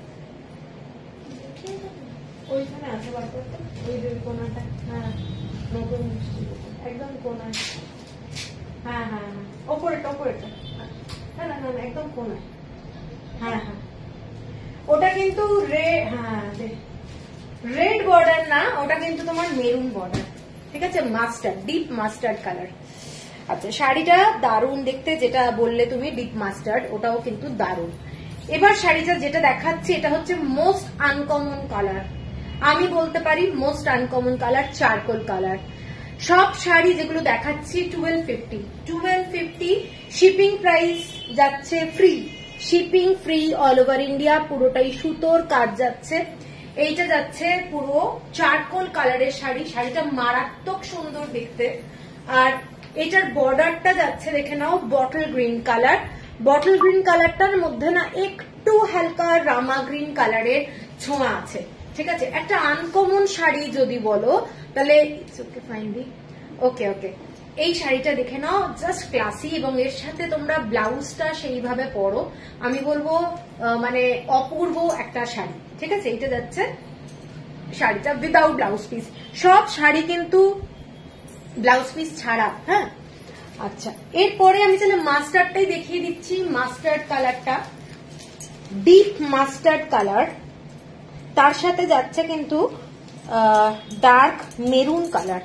ওইখানে আছে, ওই যে কোনাটা, হ্যাঁ নতুন একদম কোনায়, হ্যাঁ হ্যাঁ হ্যাঁ ওপরেটা ওপরেটা, না না না একদম কোনায়, হ্যাঁ হ্যাঁ ওটা কিন্তু রেড, হ্যাঁ রেড বর্ডার না, না, ওটা কিন্তু তোমার মেরুন বর্ডার, ঠিক আছে, মাস্টার্ড, ডিপ মাস্টার্ড কালার। আচ্ছা, শাড়িটা দারুণ দেখতে, যেটা বললে তুমি ডিপ মাস্টার্ড, ওটাও কিন্তু দারুণ। এবার শাড়িটা যেটা দেখাচ্ছি এটা হচ্ছে মোস্ট আনকমন কালার, আমি বলতে পারি most uncommon colour, charcoal colour. সব শাড়ি যেগুলো দেখাচ্ছি twelve fifty, twelve fifty shipping price যাচ্ছে free, shipping free all over India, পুরোটাই সুতোর কাজ যাচ্ছে। এইটা যাচ্ছে পুরো চারকোল কালারের শাড়ি, শাড়িটা মারাত্মক সুন্দর দেখতে। আর এটার বর্ডারটা যাচ্ছে দেখে নাও bottle green colour, bottle green কালারটার মধ্যে না একটু হালকা রামা গ্রিন কালারের ছোঁয়া আছে, ঠিক আছে। একটা আনকমন শাড়ি যদি বলো তাহলে ওকে ফাইন দি ওকে ওকে এই শাড়িটা দেখে নাও, জাস্ট ক্লাসি, এবং এর সাথে তোমরা ব্লাউজটা সেইভাবে পরো, আমি বলবো মানে অপূর্ব একটা শাড়ি, ঠিক আছে। এইটা যাচ্ছে শাড়িটা উইদাউট ব্লাউজ পিস, সব শাড়ি কিন্তু ব্লাউজ পিস ছাড়া, হ্যাঁ। আচ্ছা, এরপরে আমি তাহলে মাস্টার্ডটাই দেখিয়ে দিচ্ছি, মাস্টার্ড কালারটা ডিপ মাস্টার্ড কালার, তার সাথে যাচ্ছে কিন্তু dark maroon colour,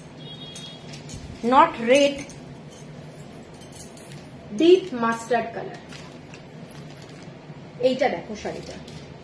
not red, deep mustard colour. এইটা দেখো শাড়িটা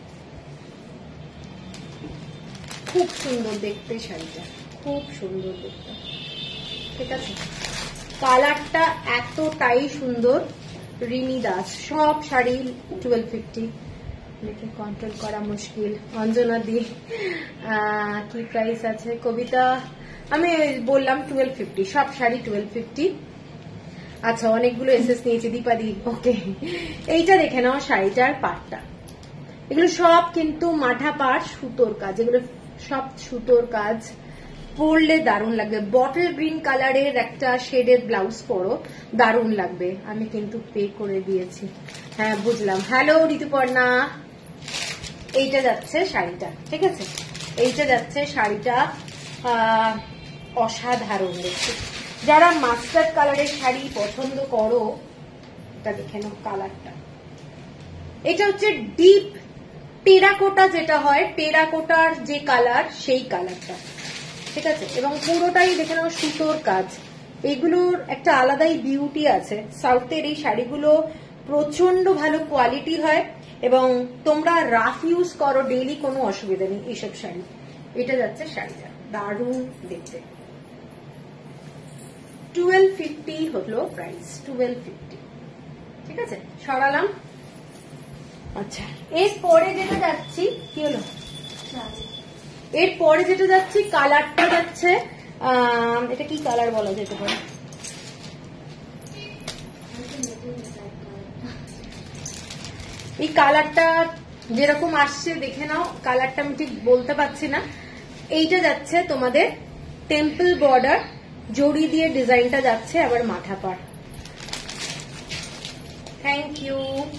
খুব সুন্দর দেখতে, শাড়িটা খুব সুন্দর দেখতে, ঠিক আছে। কালারটা এতটাই সুন্দর, রিমি দাস, সব শাড়ি টুয়েলভ ফিফটি, দেখে কন্ট্রোল করা মুশকিল। অঞ্জনা দি কি প্রাইস আছে, কবিতা আমি বললাম টুয়েলভ ফিফটি, সব শাড়ি টুয়েলভ ফিফটি। আচ্ছা, অনেকগুলো এসএস নিয়েছে দীপাদি, ওকে। এইটা দেখে নাও শাড়িটার পাটটা, এগুলো সব কিন্তু মাঠা পাট, সুতোর কাজ, এগুলো সব সুতোর কাজ, পরলে দারুণ লাগবে। বটল গ্রিন কালারের একটা শেডের ব্লাউজ পরো, দারুণ লাগবে। আমি কিন্তু পে করে দিয়েছি, হ্যাঁ বুঝলাম। হ্যালো ঋতুপর্ণা, এইটা যাচ্ছে শাড়িটা, ঠিক আছে, এইটা যাচ্ছে শাড়িটা অসাধারণ দেখতে। যারা মাস্টার্ড কালারের শাড়ি পছন্দ করো, এটা দেখে নাও কালারটা, এটা হচ্ছে ডিপ টেরাকোটা, যেটা হয় টেরাকোটার যে কালার সেই কালারটা, ঠিক আছে। এবং পুরোটাই দেখে নাও সুতোর কাজ, এগুলোর একটা আলাদাই বিউটি আছে। সাউথের এই শাড়িগুলো প্রচন্ড ভালো কোয়ালিটি হয়, এবং তোমরা রাফ ইউজ করো ডেইলি, কোনো অসুবিধা নেই এইসব শাড়ি। এটা যাচ্ছে শাড়িটা, দারুণ দেখতে। টুয়েলভ ফিফটি হলো প্রাইস, টুয়েলভ ফিফটি, ঠিক আছে, সরালাম। আচ্ছা, এরপরে যেটা যাচ্ছি কি হলো, এরপরে যেটা যাচ্ছি কালারটা যাচ্ছে, এটা কি কালার বলা যেতে পারে, এই কালারটা যেরকম আসছে দেখে নাও, কালারটা আমি ঠিক বলতে পারছি না। এইটা যাচ্ছে তোমাদের টেম্পল বর্ডার, জড়ি দিয়ে ডিজাইনটা যাচ্ছে, আবার মাথা পাড়। Thank you.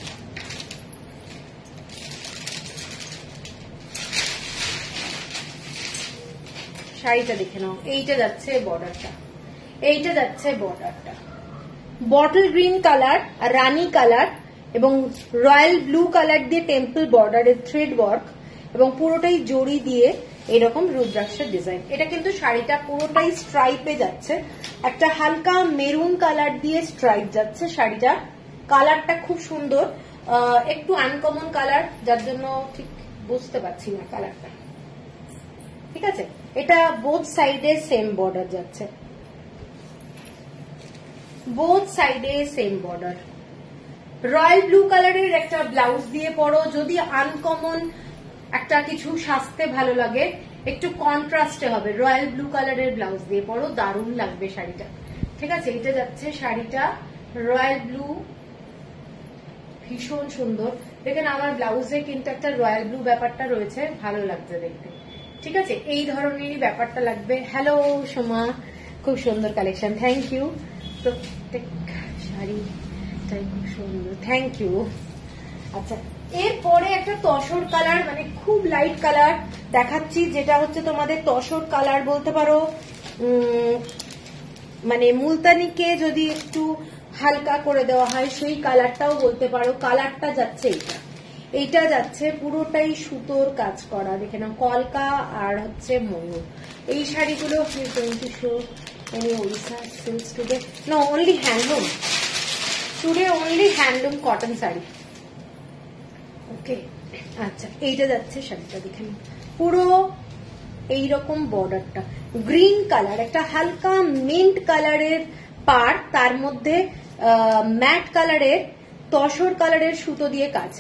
শাড়িটা দেখে নাও, এইটা যাচ্ছে বর্ডারটা, এইটা যাচ্ছে বর্ডারটা bottle green colour, Rani colour এবং রয়্যাল ব্লু কালার দিয়ে টেম্পল বর্ডারের থ্রেড ওয়ার্ক, এবং পুরোটাই জড়ি দিয়ে এরকম রুদ্রাক্ষের ডিজাইন। এটা কিন্তু শাড়িটা পুরোটাই স্ট্রাইপে যাচ্ছে, একটা হালকা মেরুন কালার দিয়ে স্ট্রাইপ যাচ্ছে শাড়িটা। কালারটা খুব সুন্দর, একটু আনকমন কালার, যার জন্য ঠিক বুঝতে পারছি না কালারটা, ঠিক আছে। এটা বোথ সাইডে সেম বর্ডার যাচ্ছে, বোথ সাইডে সেম বর্ডার। রয়্যাল ব্লু কালারের একটা ব্লাউজ দিয়ে পরো, যদি আনকমন একটা কিছু সাজতে ভালো লাগে, একটু কন্ট্রাস্টে হবে, রয়্যাল ব্লু কালারের ব্লাউজ দিয়ে পরো, দারুণ লাগবে শাড়িটা, ঠিক আছে। এটা যাচ্ছে শাড়িটা রয়্যাল ব্লু, ভীষণ সুন্দর। দেখেন আমার ব্লাউজে কিন্তু একটা রয়্যাল ব্লু ব্যাপারটা রয়েছে, ভালো লাগছে দেখতে, ঠিক আছে। এই ধরনেরই ব্যাপারটা লাগবে। হ্যালো সোমা, খুব সুন্দর কালেকশন, থ্যাংক ইউ। প্রত্যেক শাড়িটাই খুব সুন্দর, থ্যাংক ইউ। আচ্ছা, এরপরে একটা তসর কালার, মানে খুব লাইট কালার দেখাচ্ছি, যেটা হচ্ছে তোমাদের তসর কালার বলতে পারো, মানে মুলতানিকে যদি একটু হালকা করে দেওয়া হয় সেই কালারটাও বলতে পারো। কালারটা যাচ্ছে এইটা, এইটা যাচ্ছে পুরোটাই সুতোর কাজ করা, দেখে নাও কলকা আর হচ্ছে ময়ূর। এই শাড়িগুলো only handloom, today only handloom cotton sari. Okay, আচ্ছা এইটা যাচ্ছে শাড়িটা দেখে নাও, পুরো এইরকম বর্ডারটা গ্রিন কালার, একটা হালকা মিন্ট কালারের পার, তার মধ্যে ম্যাট কালারের তসর কালারের সুতো দিয়ে কাজ।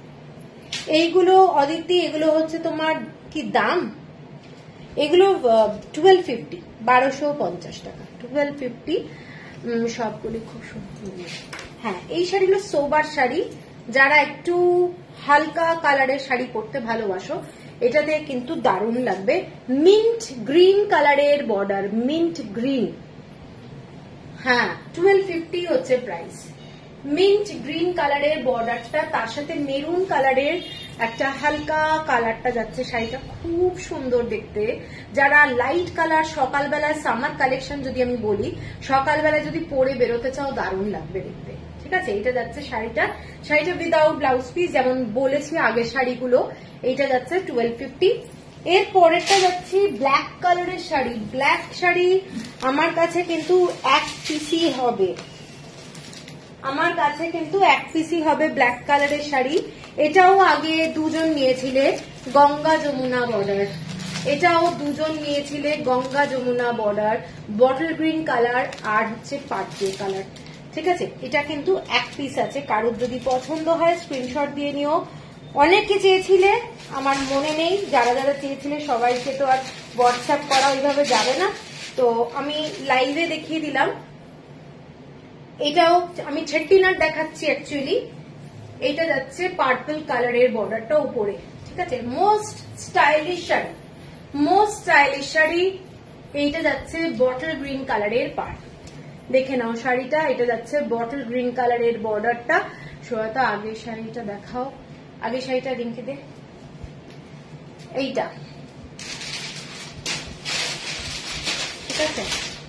এইগুলো অদিতি, এগুলো হচ্ছে তোমার কি দাম, এগুলো টুয়েলভ ফিফটি, বারোশো পঞ্চাশ টাকা, টুয়েলভ ফিফটি। সবগুলি খুব সুন্দর। হ্যাঁ, এই শাড়িগুলো সোবার শাড়ি, যারা একটু হালকা কালারের শাড়ি পরতে ভালোবাসো এটাতে কিন্তু দারুণ লাগবে। মিন্ট গ্রিন কালারের বর্ডার, মিন্ট গ্রিন। হ্যাঁ, টুয়েলভ ফিফটি হচ্ছে প্রাইস। মিন্ট গ্রিন কালারের বর্ডারটা, তার সাথে মেরুন কালারের একটা হালকা কালারটা যাচ্ছে। শাড়িটা খুব সুন্দর দেখতে। যারা লাইট কালার, সকালবেলা সামার কালেকশন যদি আমি বলি, সকালবেলা যদি পরে বেরোতে চাও দারুণ লাগবে দেখতে। ঠিক আছে, এটা যাচ্ছে শাড়িটা, শাড়িটা উইদাউট ব্লাউজ পিস, যেমন বলেছি আগের শাড়িগুলো। এইটা যাচ্ছে টুয়েলভ ফিফটি। এর পরেরটা যাচ্ছে ব্ল্যাক কালারের শাড়ি। ব্ল্যাক শাড়ি আমার কাছে কিন্তু এক পিসি হবে, আমার কাছে কিন্তু এক পিসি হবে ব্ল্যাক কালারের শাড়ি। এটাও আগে দুজন নিয়েছিলে, গঙ্গা যমুনা বর্ডার। এটাও দুজন নিয়েছিলে, Ganga Jamuna border, bottle green colour আর হচ্ছে পার্পল কালার। ঠিক আছে, এটা কিন্তু এক পিস আছে, কারোর যদি পছন্দ হয় স্ক্রিনশট দিয়ে নিও। অনেকে চেয়েছিলে, আমার মনে নেই, যারা যারা চেয়েছিলে সবাইকে তো আর হোয়াটসঅ্যাপ করা ওইভাবে যাবে না, তো আমি লাইভে দেখিয়ে দিলাম। এটাও আমি ছেট্টিনাট দেখাচ্ছি অ্যাকচুয়ালি। এটা যাচ্ছে পার্পল কালারের বর্ডারটা উপরে। ঠিক আছে, most stylish sari, most stylish sari. এইটা যাচ্ছে বটল গ্রিন কালারের পার, দেখে নাও শাড়িটা। এটা যাচ্ছে বটল গ্রিন কালারের বর্ডারটা। সোয়াতা আগের শাড়িটা দেখাও, আগের শাড়িটা লিংকে দে। এইটা ঠিক আছে,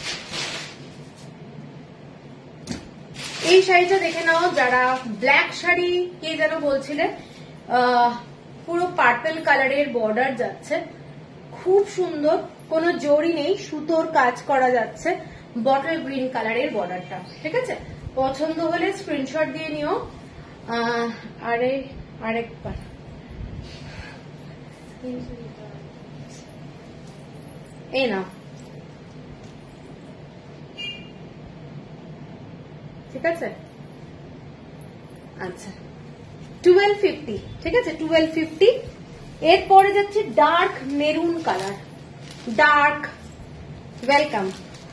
এই শাড়িটা দেখে নাও। যারা ব্ল্যাক শাড়ি, কে যেন বলছিলে, পুরো পার্পল কালারের বর্ডার যাচ্ছে, খুব সুন্দর, কোনো জড়ি নেই, সুতোর কাজ করা যাচ্ছে, বটল গ্রিন কালারের বর্ডারটা। ঠিক আছে, পছন্দ হলে স্ক্রিনশট দিয়ে নিও। আরে আরেকবার এই না, ঠিক আছে। আচ্ছা, টুয়েলভ ফিফটি। ঠিক আছে, টুয়েলভ ফিফটি। এরপরে যাচ্ছে dark maroon colour, dark, welcome,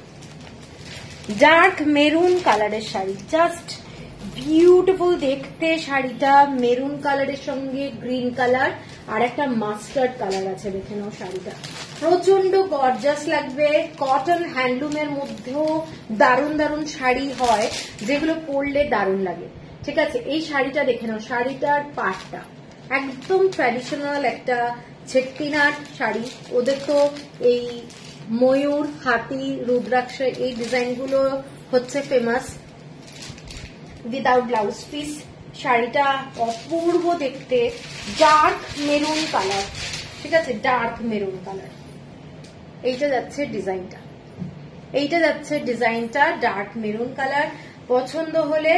dark maroon কালারের শাড়ি, জাস্ট বিউটিফুল দেখতে। শাড়িটা মেরুন কালারের সঙ্গে গ্রিন কালার আর একটা মাস্টার্ড কালার আছে, দেখে নাও শাড়িটা প্রচন্ড গর্জাস লাগবে। কটন হ্যান্ডলুমের মধ্যেও দারুণ দারুণ শাড়ি হয়, যেগুলো পরলে দারুণ লাগে। ঠিক আছে, এই শাড়িটা দেখে নাও, শাড়িটার পাটটা একদম ট্র্যাডিশনাল একটা ছেট্টিনাট শাড়ি। ওদের তো এই ময়ূর, হাতি, রুদ্রাক্ষ, এই ডিজাইনগুলো হচ্ছে ফেমাস। উইদাউট ব্লাউজ পিস, শাড়িটা অপূর্ব দেখতে, ডার্ক মেরুন কালার। ঠিক আছে, ডার্ক মেরুন কালার। এইটা যাচ্ছে ডিজাইনটা, এইটা যাচ্ছে ডিজাইনটা ডার্ক মেরুন কালার। পছন্দ হলে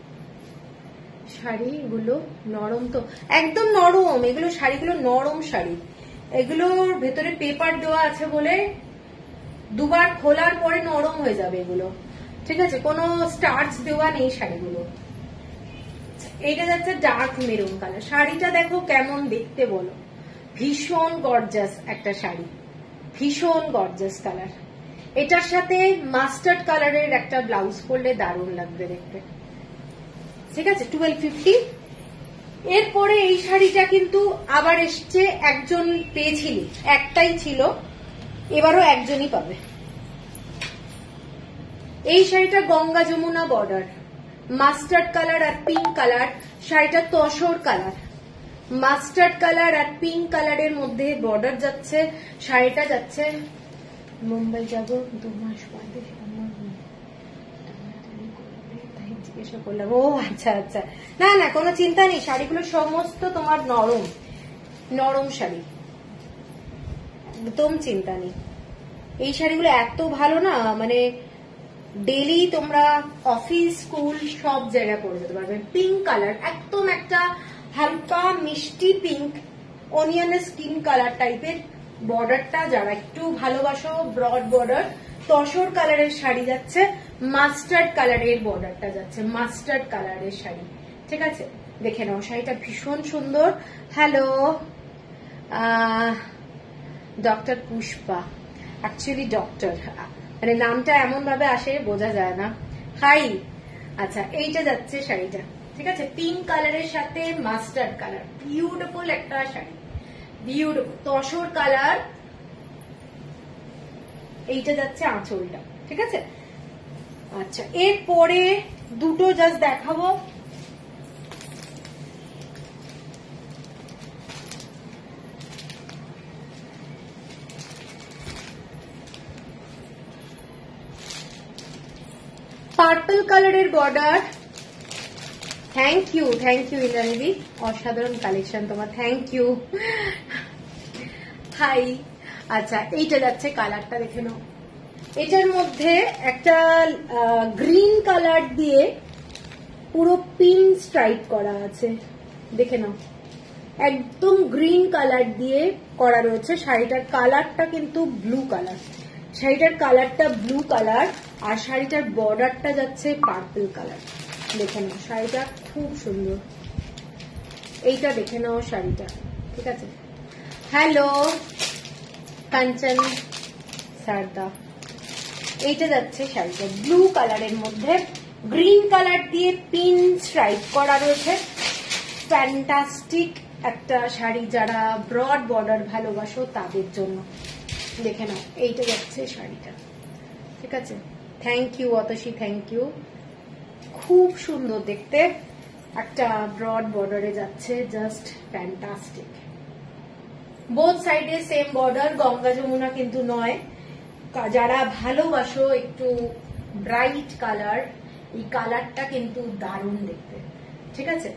শাড়িগুলো নরম, তো একদম নরম, এগুলো শাড়িগুলো নরম শাড়ি, এগুলোর ভেতরে পেপার দেওয়া আছে বলে দুবার খোলার পরে নরম হয়ে যাবে এগুলো। ঠিক আছে, কোনো স্টার্চ দেওয়া নেই শাড়িগুলো। এইটা যাচ্ছে ডার্ক মেরুন কালার। শাড়িটা দেখো কেমন দেখতে বলো, ভীষণ গর্জাস একটা শাড়ি, ভীষণ গর্জাস কালার। এটার সাথে মাস্টার্ড কালারের একটা ব্লাউজ পরলে দারুণ লাগবে দেখতে। ঠিক আছে, টুয়েলভ ফিফটি। এরপরে এই শাড়িটা কিন্তু আবার এসছে, একজন পেয়েছিলি, একটাই ছিল, এবারও একজনই পাবে। এই শাড়িটা Ganga Jamuna border, mustard colour আর পিঙ্ক কালার। শাড়িটা তসর কালার, মাস্টার্ড কালার আর পিঙ্ক কালারের মধ্যে বর্ডার যাচ্ছে। শাড়িটা যাচ্ছে, মুম্বাই যাব দু মাস বাদে, জিজ্ঞাসা করলাম। ও আচ্ছা আচ্ছা, না না কোনো চিন্তা নেই, শাড়িগুলো সমস্ত তোমার নরম নরম শাড়ি, একদম চিন্তা নেই। এই শাড়িগুলো এত ভালো না, মানে ডেলি তোমরা অফিস স্কুল সব জায়গায় পরে যেতে পারবে। পিঙ্ক কালার, একদম একটা হালকা মিষ্টি পিঙ্ক, অনিয়ন স্কিন কালার টাইপের। বর্ডারটা যারা একটু ভালোবাসো, ব্রড বর্ডার, তসর কালারের শাড়ি যাচ্ছে, মাস্টার্ড কালারের বর্ডারটা যাচ্ছে, মাস্টার্ড কালারের শাড়ি। ঠিক আছে, দেখে নাও শাড়িটা ভীষণ সুন্দর। Hello doctor Pushpa, actually doctor মানে নামটা এমন ভাবে আসে বোঝা যায় না। হাই, আচ্ছা এইটা যাচ্ছে শাড়িটা, ঠিক আছে, পিঙ্ক কালারের সাথে মাস্টার্ড কালার, বিউটিফুল একটা শাড়ি, বিউটিফুল তসর কালার। এইটা যাচ্ছে আঁচলটা, ঠিক আছে। আচ্ছা এরপরে দুটো জাস্ট দেখাবো। পার্পল কালারের border, thank you thank you Indrani, অসাধারণ কালেকশন তোমার, থ্যাংক ইউ। হাই, আচ্ছা এইটা যাচ্ছে কালারটা দেখে নাও। এটার মধ্যে একটা গ্রিন কালার দিয়ে পুরো পিন স্ট্রাইপ করা আছে, দেখে নাও, একদম গ্রিন কালার দিয়ে করা রয়েছে। শাড়িটার কালারটা কিন্তু ব্লু কালার, শাড়িটার কালারটা ব্লু কালার, আর শাড়িটার বর্ডারটা যাচ্ছে পার্পল কালার। দেখে নাও শাড়িটা খুব সুন্দর, এইটা দেখে নাও শাড়িটা, ঠিক আছে। হ্যালো কাঞ্চন সারদা, এইটা যাচ্ছে শাড়িটা ব্লু কালারের মধ্যে গ্রিন কালার দিয়ে পিন স্ট্রাইপ করা রয়েছে। ফ্যান্টাস্টিক একটা শাড়ি, যারা ব্রড বর্ডার ভালোবাসো তাদের জন্য। দেখে নাও এইটা যাচ্ছে শাড়িটা, ঠিক আছে। Thank you Atasi, thank you, খুব সুন্দর দেখতে, একটা ব্রড বর্ডারে যাচ্ছে, জাস্ট ফ্যান্টাস্টিক। বোথ সাইডে সেম বর্ডার, গঙ্গা যমুনা কিন্তু নয়। যারা ভালোবাসো একটু ব্রাইট কালার, এই কালারটা কিন্তু দারুণ দেখতে, ঠিক আছে।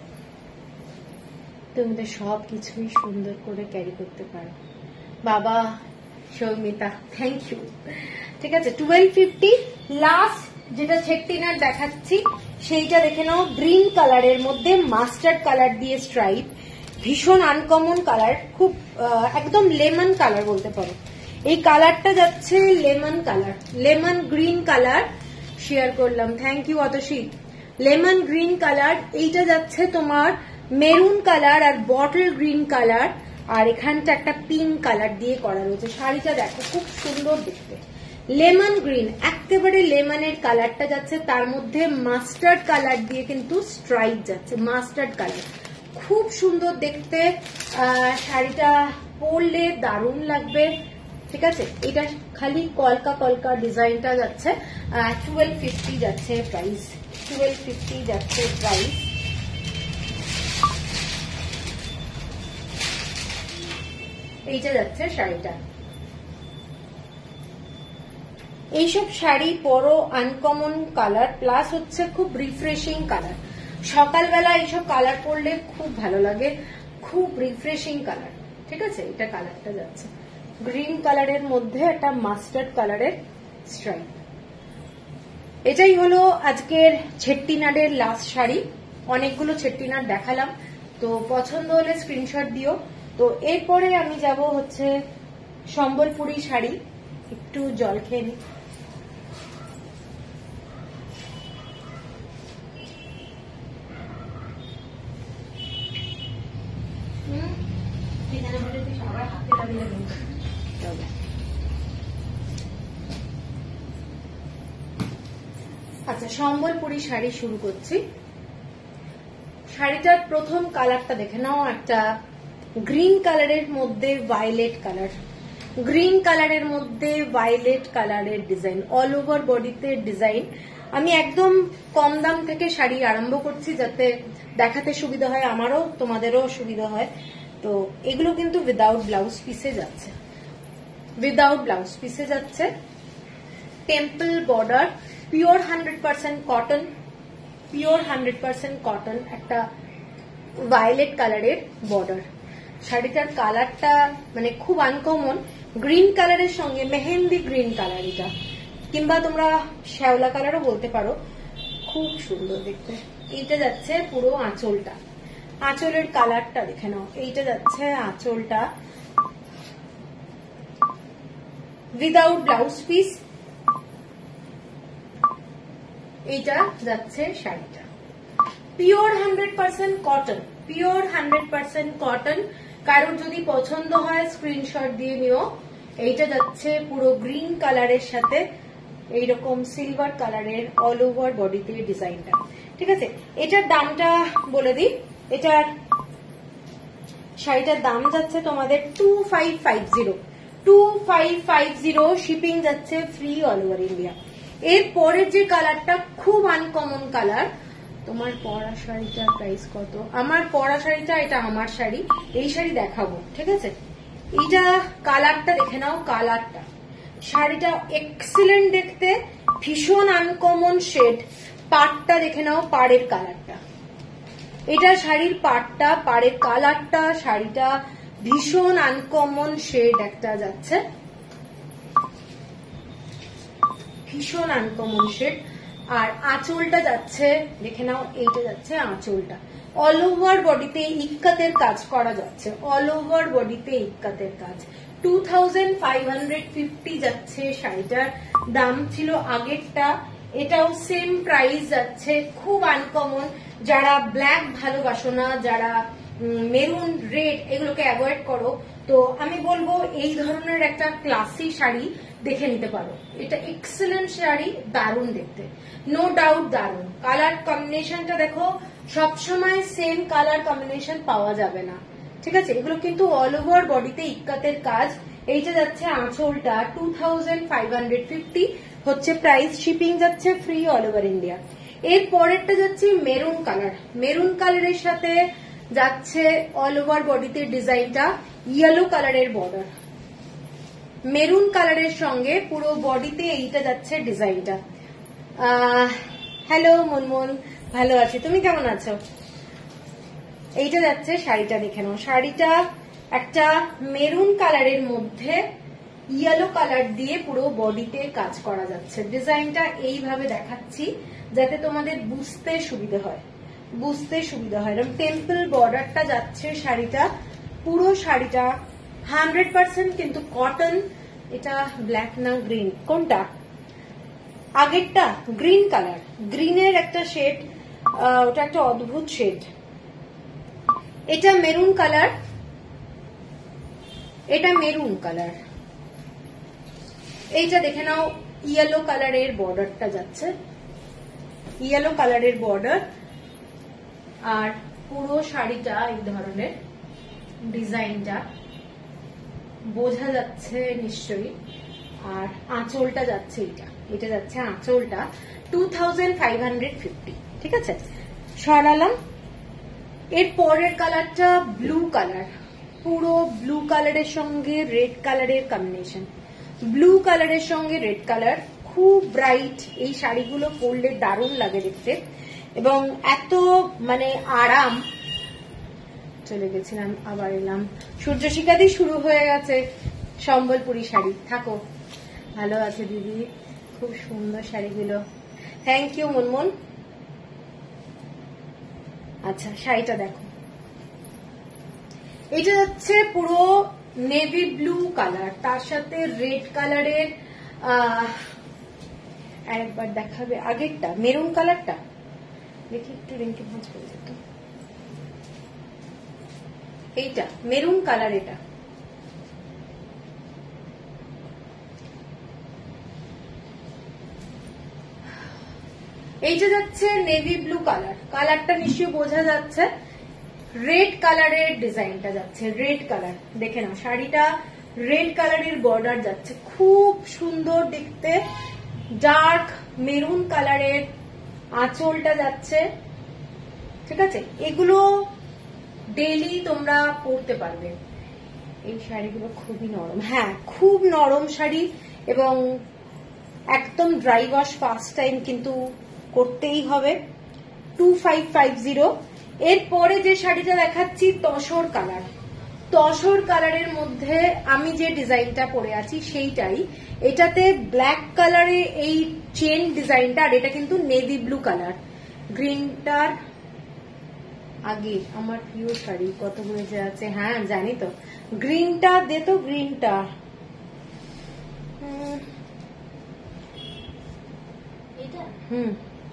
তুমি তো সবকিছুই সুন্দর করে ক্যারি করতে পারো বাবা। সৌমিতা, থ্যাংক ইউ, ঠিক আছে। টুয়েলভ ফিফটি লাস্ট যেটা ছেট্টিনার দেখাচ্ছি সেইটা দেখে নাও, গ্রিন কালারের মধ্যে মাস্টার্ড কালার দিয়ে স্ট্রাইপ, ভীষণ আনকমন কালার, খুব একদম লেমন কালার বলতে পারো। এই কালারটা যাচ্ছে lemon colour, lemon green colour share করলাম, thank you Atasi. Lemon green colour, এইটা যাচ্ছে তোমার মেরুন কালার আর বটল গ্রিন কালার, আর এখানটা একটা পিঙ্ক কালার দিয়ে করা রয়েছে। শাড়িটা দেখো খুব সুন্দর দেখতে, লেমন গ্রিন, একেবারে লেমনের কালারটা যাচ্ছে, তার মধ্যে মাস্টার্ড কালার দিয়ে কিন্তু স্ট্রাইপ যাচ্ছে, মাস্টার্ড কালার, খুব সুন্দর দেখতে। শাড়িটা পরলে দারুণ লাগবে, ঠিক আছে। এটা খালি কলকা কলকা ডিজাইনটা যাচ্ছে, টুয়েলভ ফিফটি যাচ্ছে প্রাইস, টুয়েলভ ফিফটি যাচ্ছে প্রাইস। এইটা যাচ্ছে শাড়িটা। এইসব শাড়ি পরো, আনকমন কালার, প্লাস হচ্ছে খুব রিফ্রেশিং কালার। সকালবেলা এইসব কালার পরলে খুব ভালো লাগে, খুব রিফ্রেশিং কালার, ঠিক আছে। এটা কালারটা যাচ্ছে গ্রিন কালারের মধ্যে একটা মাস্টার্ড কালারের স্ট্রাইপ। এটাই হলো আজকের ছেট্টিনাডের লাস্ট শাড়ি। অনেকগুলো ছেট্টিনাড দেখালাম, তো পছন্দ হলে স্ক্রিনশট দিও। তো এরপরে আমি যাব হচ্ছে সম্বলপুরি শাড়ি, একটু জল খেয়ে নি। আচ্ছা সম্বলপুরি শাড়ি শুরু করছি। শাড়িটার প্রথম কালারটা দেখে নাও, একটা গ্রিন কালারের মধ্যে ভায়োলেট কালার, গ্রিন কালারের মধ্যে ভায়োলেট কালারের ডিজাইন, অল ওভার বডিতে ডিজাইন। আমি একদম কম দাম থেকে শাড়ি আরম্ভ করছি যাতে দেখাতে সুবিধা হয়, আমারও তোমাদেরও সুবিধা হয়। তো এগুলো কিন্তু উইদাউট ব্লাউজ পিসে যাচ্ছে, উইদাউট ব্লাউজ পিসে যাচ্ছে। Temple border, pure hundred percent cotton, pure hundred percent cotton, একটা ভায়োলেট কালারের বর্ডার। শাড়িটার কালারটা মানে খুব আনকমন, গ্রিন কালারের সঙ্গে মেহেন্দি গ্রিন কালার, এটা কিংবা তোমরা শ্যাওলা কালারও বলতে পারো, খুব সুন্দর দেখতে। এইটা যাচ্ছে পুরো আঁচলটা, আঁচলের কালারটা দেখে নাও। এইটা যাচ্ছে আঁচলটা উইদাউট ব্লাউজ পিস, এইটা যাচ্ছে শাড়িটা। Pure hundred percent cotton, pure hundred percent cotton. কারোর যদি পছন্দ হয় স্ক্রিনশট দিয়ে নিও। এইটা যাচ্ছে পুরো গ্রিন কালারের সাথে এইরকম সিলভার কালারের অল ওভার বডিতে ডিজাইনটা, ঠিক আছে। এটার দামটা বলে দিই, এটার শাড়িটার দাম যাচ্ছে তোমাদের two five five zero, two five five zero, shipping যাচ্ছে ফ্রি অল ওভার ইন্ডিয়া। এর পরের যে কালারটা খুব আনকমন কালার, তোমার পরা শাড়িটার প্রাইস কত? আমার পরা শাড়িটা, এটা আমার শাড়ি, এই শাড়ি দেখাবো, ঠিক আছে। এইটা কালারটা দেখে নাও, কালারটা, শাড়িটা এক্সিলেন্ট দেখতে, ভীষণ আনকমন শেড। পাড়টা দেখে নাও, পাড়ের কালারটা, এটা শাড়ির পাড়টা, পাড়ের কালারটা, শাড়িটা ভীষণ আনকমন শেড একটা যাচ্ছে, ভীষণ আনকমন শেড। আর আঁচলটা যাচ্ছে দেখে নাও, এইটা যাচ্ছে আঁচলটা, অল ওভার বডিতে ইক্কাতের কাজ করা যাচ্ছে, অল ওভার বডিতে ইক্কাতের কাজ। Two thousand five hundred fifty যাচ্ছে শাড়িটার দাম, ছিল আগেরটা, এটাও সেম প্রাইস যাচ্ছে। খুব আনকমন, যারা ব্ল্যাক ভালোবাসো না, যারা মেরুন রেড এগুলোকে অ্যাভয়েড করো, তো আমি বলবো এই ধরনের একটা ক্লাসি শাড়ি দেখে নিতে পারো। এটা এক্সেলেন্ট শাড়ি, দারুণ দেখতে, নো ডাউট দারুণ। কালার কম্বিনেশনটা দেখো, সবসময় সেম কালার কম্বিনেশন পাওয়া যাবে না, ঠিক আছে। এগুলো কিন্তু অল ওভার বডিতে ইক্কাতের কাজ। এইটা যাচ্ছে আঁচলটা, two thousand five hundred fifty হচ্ছে প্রাইস, শিপিং যাচ্ছে ফ্রি অল ওভার ইন্ডিয়া। এর পরেরটা যাচ্ছে মেরুন কালার, মেরুন কালারের সাথে যাচ্ছে অল ওভার বডিতে ডিজাইনটা ইয়েলো কালারের বর্ডার, মেরুন কালারের সঙ্গে পুরো বডিতে এইটা যাচ্ছে ডিজাইনটা। হ্যালো মনমন, ভালো আছি, তুমি কেমন আছো? এইটা যাচ্ছে শাড়িটা দেখে নাও, শাড়িটা একটা মেরুন কালারের মধ্যে ইয়েলো কালার দিয়ে পুরো বডিতে কাজ করা যাচ্ছে। ডিজাইনটা এইভাবে দেখাচ্ছি যাতে তোমাদের বুঝতে সুবিধা হয়, বুঝতে সুবিধা হয়। এরকম টেম্পল বর্ডারটা যাচ্ছে শাড়িটা, পুরো শাড়িটা হান্ড্রেড পার্সেন্ট কিন্তু কটন। এটা ব্ল্যাক না গ্রিন, কোনটা? আগেরটা গ্রিন কালার, গ্রিনের একটা শেড, ওটা একটা অদ্ভুত শেড। এটা মেরুন কালার, এটা মেরুন কালার। এইটা দেখে নাও, ইয়েলো কালারের বর্ডারটা যাচ্ছে, ইয়েলো কালারের বর্ডার। আর পুরো শাড়িটা এই ধরনের ডিজাইনটা বোঝা যাচ্ছে নিশ্চয়ই। আর আঁচলটা যাচ্ছে এটা, এটা যাচ্ছে আঁচলটা, two thousand five hundred fifty, ঠিক আছে। সরালাম। এর পরের কালারটা ব্লু কালার, পুরো ব্লু কালারের সঙ্গে রেড কালারের কম্বিনেশন, ব্লু কালারের সঙ্গে রেড কালার, খুব ব্রাইট। এই শাড়িগুলো পরলে দারুণ লাগে দেখতে, এবং এত মানে আরাম। চলে গেছিলাম, আবার এলাম। সূর্যশিখাদি শুরু হয়ে গেছে সম্বলপুরি শাড়ি, থাকো। ভালো আছে দিদি, খুব সুন্দর শাড়িগুলো, থ্যাংক ইউ মনমন। আচ্ছা, শাড়িটা দেখো, এটা যাচ্ছে পুরো নেভি ব্লু কালার, তার সাথে রেড কালারের, আরেকবার দেখাবে আগেরটা মেরুন কালারটা, দেখি একটু রিঙ্কি ভাঁজ করে যেত। এইটা মেরুন কালার, এটা এইটা যাচ্ছে নেভি ব্লু কালার, কালারটা নিশ্চয়ই বোঝা যাচ্ছে। রেড কালারের ডিজাইনটা যাচ্ছে, রেড কালার দেখে নাও, শাড়িটা রেড কালারের বর্ডার যাচ্ছে, খুব সুন্দর দেখতে। ডার্ক মেরুন কালারের আঁচলটা যাচ্ছে, ঠিক আছে। এগুলো ডেইলি তোমরা পরতে পারবে। এই শাড়িগুলো খুবই নরম, হ্যাঁ খুব নরম শাড়ি, এবং একদম ড্রাই ওয়াশ ফার্স্ট টাইম কিন্তু করতেই হবে। Two five five zero. এরপরে যে শাড়িটা দেখাচ্ছি তসর কালার, তসর কালারের মধ্যে আমি যে ডিজাইনটা পরে আছি সেইটাই। এটাতে ব্ল্যাক কালারে এই চেন ডিজাইনটা, আর এটা কিন্তু নেভি ব্লু কালার। গ্রিনটার আগে আমার প্রিয় শাড়ি কতগুলো যে আছে, হ্যাঁ জানি তো। গ্রিনটা দে তো, গ্রিনটা হুম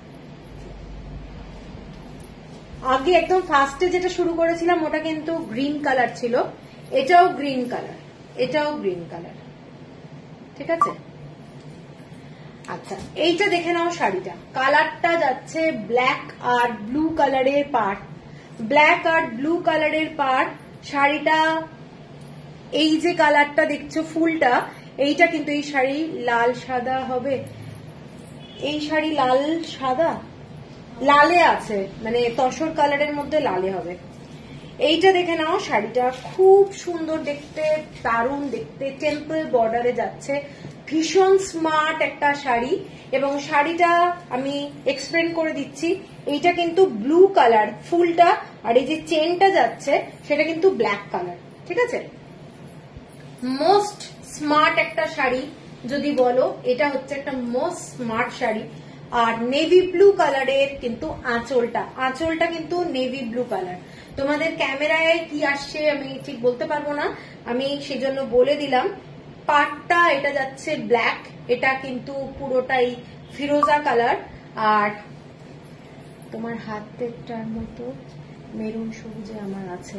আগে একদম ফার্স্টে যেটা শুরু করেছিলাম ওটা কিন্তু গ্রিন কালার ছিল, এটাও গ্রিন কালার, এটাও গ্রিন কালার, ঠিক আছে। আচ্ছা এইটা দেখে নাও শাড়িটা, কালারটা যাচ্ছে ব্ল্যাক আর ব্লু কালারের পার্ট, ব্ল্যাক আর ব্লু কালারের পার্ট। শাড়িটা এই যে কালারটা দেখছো ফুলটা, এইটা কিন্তু এই শাড়ি লাল সাদা হবে, এই শাড়ি লাল সাদা লালে আছে, মানে তসর কালারের মধ্যে লালে হবে। এইটা দেখে নাও, শাড়িটা খুব সুন্দর দেখতে, দারুণ দেখতে, টেম্পল বর্ডারে যাচ্ছে, ভীষণ স্মার্ট একটা শাড়ি। এবং শাড়িটা আমি এক্সপ্লেন করে দিচ্ছি, এইটা কিন্তু ব্লু কালার ফুলটা, আর এই যে চেনটা যাচ্ছে সেটা কিন্তু ব্ল্যাক কালার, ঠিক আছে। মোস্ট স্মার্ট একটা শাড়ি যদি বলো, এটা হচ্ছে একটা মোস্ট স্মার্ট শাড়ি। আর নেভি ব্লু কালারের কিন্তু আঁচলটা, আঁচলটা কিন্তু নেভি ব্লু কালার। তোমাদের ক্যামেরায় কি আসছে আমি ঠিক বলতে পারবো না, আমি সেজন্য বলে দিলাম। পাটটা এটা যাচ্ছে ব্ল্যাক, এটা কিন্তু পুরোটাই ফিরোজা কালার। আর তোমার হাতেরটার মতো মেরুন সবুজে আমার আছে,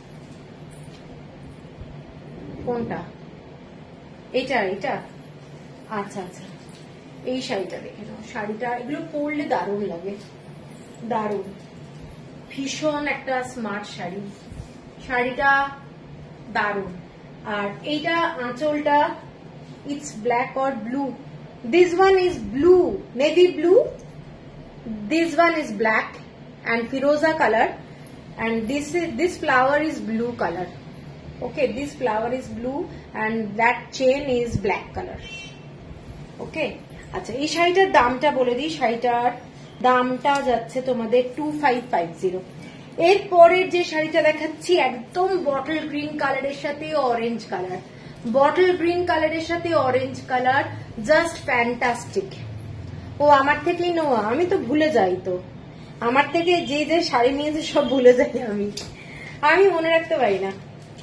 কোনটা? এটা এটা আচ্ছা আচ্ছা, এই শাড়িটা দেখে নাও। শাড়িটা এগুলো পরলে দারুণ লাগে, দারুণ, ভীষণ একটা স্মার্ট শাড়ি, শাড়িটা দারুণ। আর এইটা আঁচলটা it's black or blue, this one is blue, navy blue, this one is black and firoza color, and this is this flower is blue color. Okay, this flower is blue and that chain is black color. Okay, আচ্ছা এই শাড়িটার দামটা বলে দিই, শাড়িটার দামটা যাচ্ছে তোমাদের টু ফাইভ ফাইভ জিরো। এরপরের যে শাড়িটা দেখাচ্ছি একদম বটল গ্রিন কালারের সাথে অরেঞ্জ কালার, বটল গ্রিন কালারের সাথে অরেঞ্জ কালার, জাস্ট ফ্যান্টাস্টিক। ও আমার থেকেই নেওয়া, আমি তো ভুলে যাই, তো আমার থেকে যে যে শাড়ি নিয়েছে সব ভুলে যাই আমি, আমি মনে রাখতে পারি না।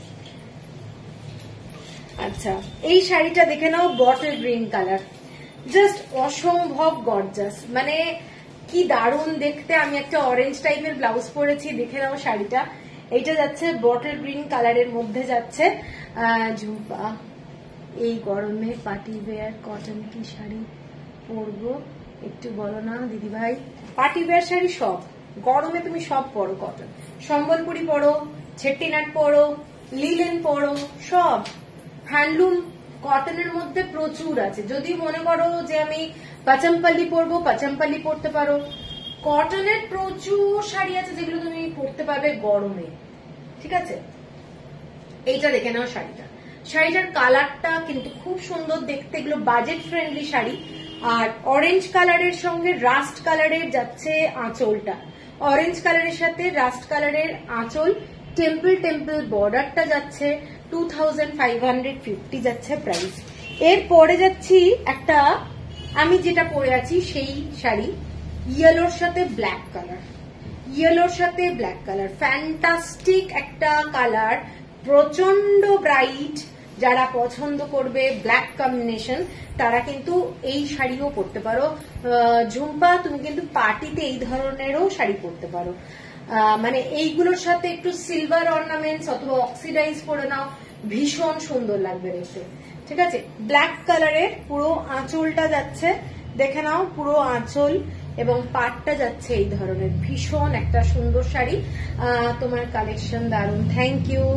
আচ্ছা এই শাড়িটা দেখে নাও, বটল গ্রিন কালার, জাস্ট অসম্ভব গর্জাস, মানে কি দারুণ দেখতে। আমি একটা অরেঞ্জ টাইপের ব্লাউজ পরেছি, দেখে নাও শাড়িটা। এইটা যাচ্ছে বটল গ্রিন কালারের মধ্যে যাচ্ছে। ঝুম্পা এই গরমে পার্টি ওয়্যার কটন কি শাড়ি পরবো একটু বলো না দিদি ভাই। পার্টি ওয়্যার শাড়ি সব গরমে তুমি সব পরো, কটন, সম্বলপুরি পরো, ছেট্টিনাট পরো, লিলেন পরো, সব হ্যান্ডলুম কটনের মধ্যে প্রচুর আছে। যদি মনে করো যে আমি পাচমপল্লি পরবো, পাচমপল্লি পরতে পারো। কটনের প্রচুর শাড়ি আছে যেগুলো তুমি পরতে পারবে গরমে, ঠিক আছে। এইটা দেখে নাও শাড়িটা, শাড়িটার কালারটা কিন্তু খুব সুন্দর দেখতে, এগুলো বাজেট ফ্রেন্ডলি শাড়ি। আর অরেঞ্জ কালারের সঙ্গে রাস্ট কালারের যাচ্ছে আঁচলটা, অরেঞ্জ কালারের সাথে রাস্ট কালারের আঁচল, টেম্পল টেম্পল বর্ডারটা যাচ্ছে two thousand five hundred fifty যাচ্ছে প্রাইস। এরপরে যাচ্ছি একটা, আমি যেটা পরে আছি সেই শাড়ি, ইয়েলোর সাথে ব্ল্যাক কালার, ইয়েলোর সাথে ব্ল্যাক কালার, ফ্যান্টাস্টিক একটা কালার, প্রচন্ড ব্রাইট। যারা পছন্দ করবে ব্ল্যাক কম্বিনেশন তারা কিন্তু এই শাড়িও পরতে পারো। ঝুম্পা তুমি কিন্তু পার্টিতে এই ধরনেরও শাড়ি পরতে পারো, মানে এইগুলোর সাথে একটু সিলভার অর্নামেন্টস অথবা অক্সিডাইজ করে নাও, ভীষণ সুন্দর লাগবে দেখতে, ঠিক আছে। ব্ল্যাক কালারের পুরো আঁচলটা যাচ্ছে, দেখে নাও পুরো আঁচল এবং পাটটা যাচ্ছে এই ধরনের, ভীষণ একটা সুন্দর শাড়ি। তোমার কালেকশন দারুণ, thank you.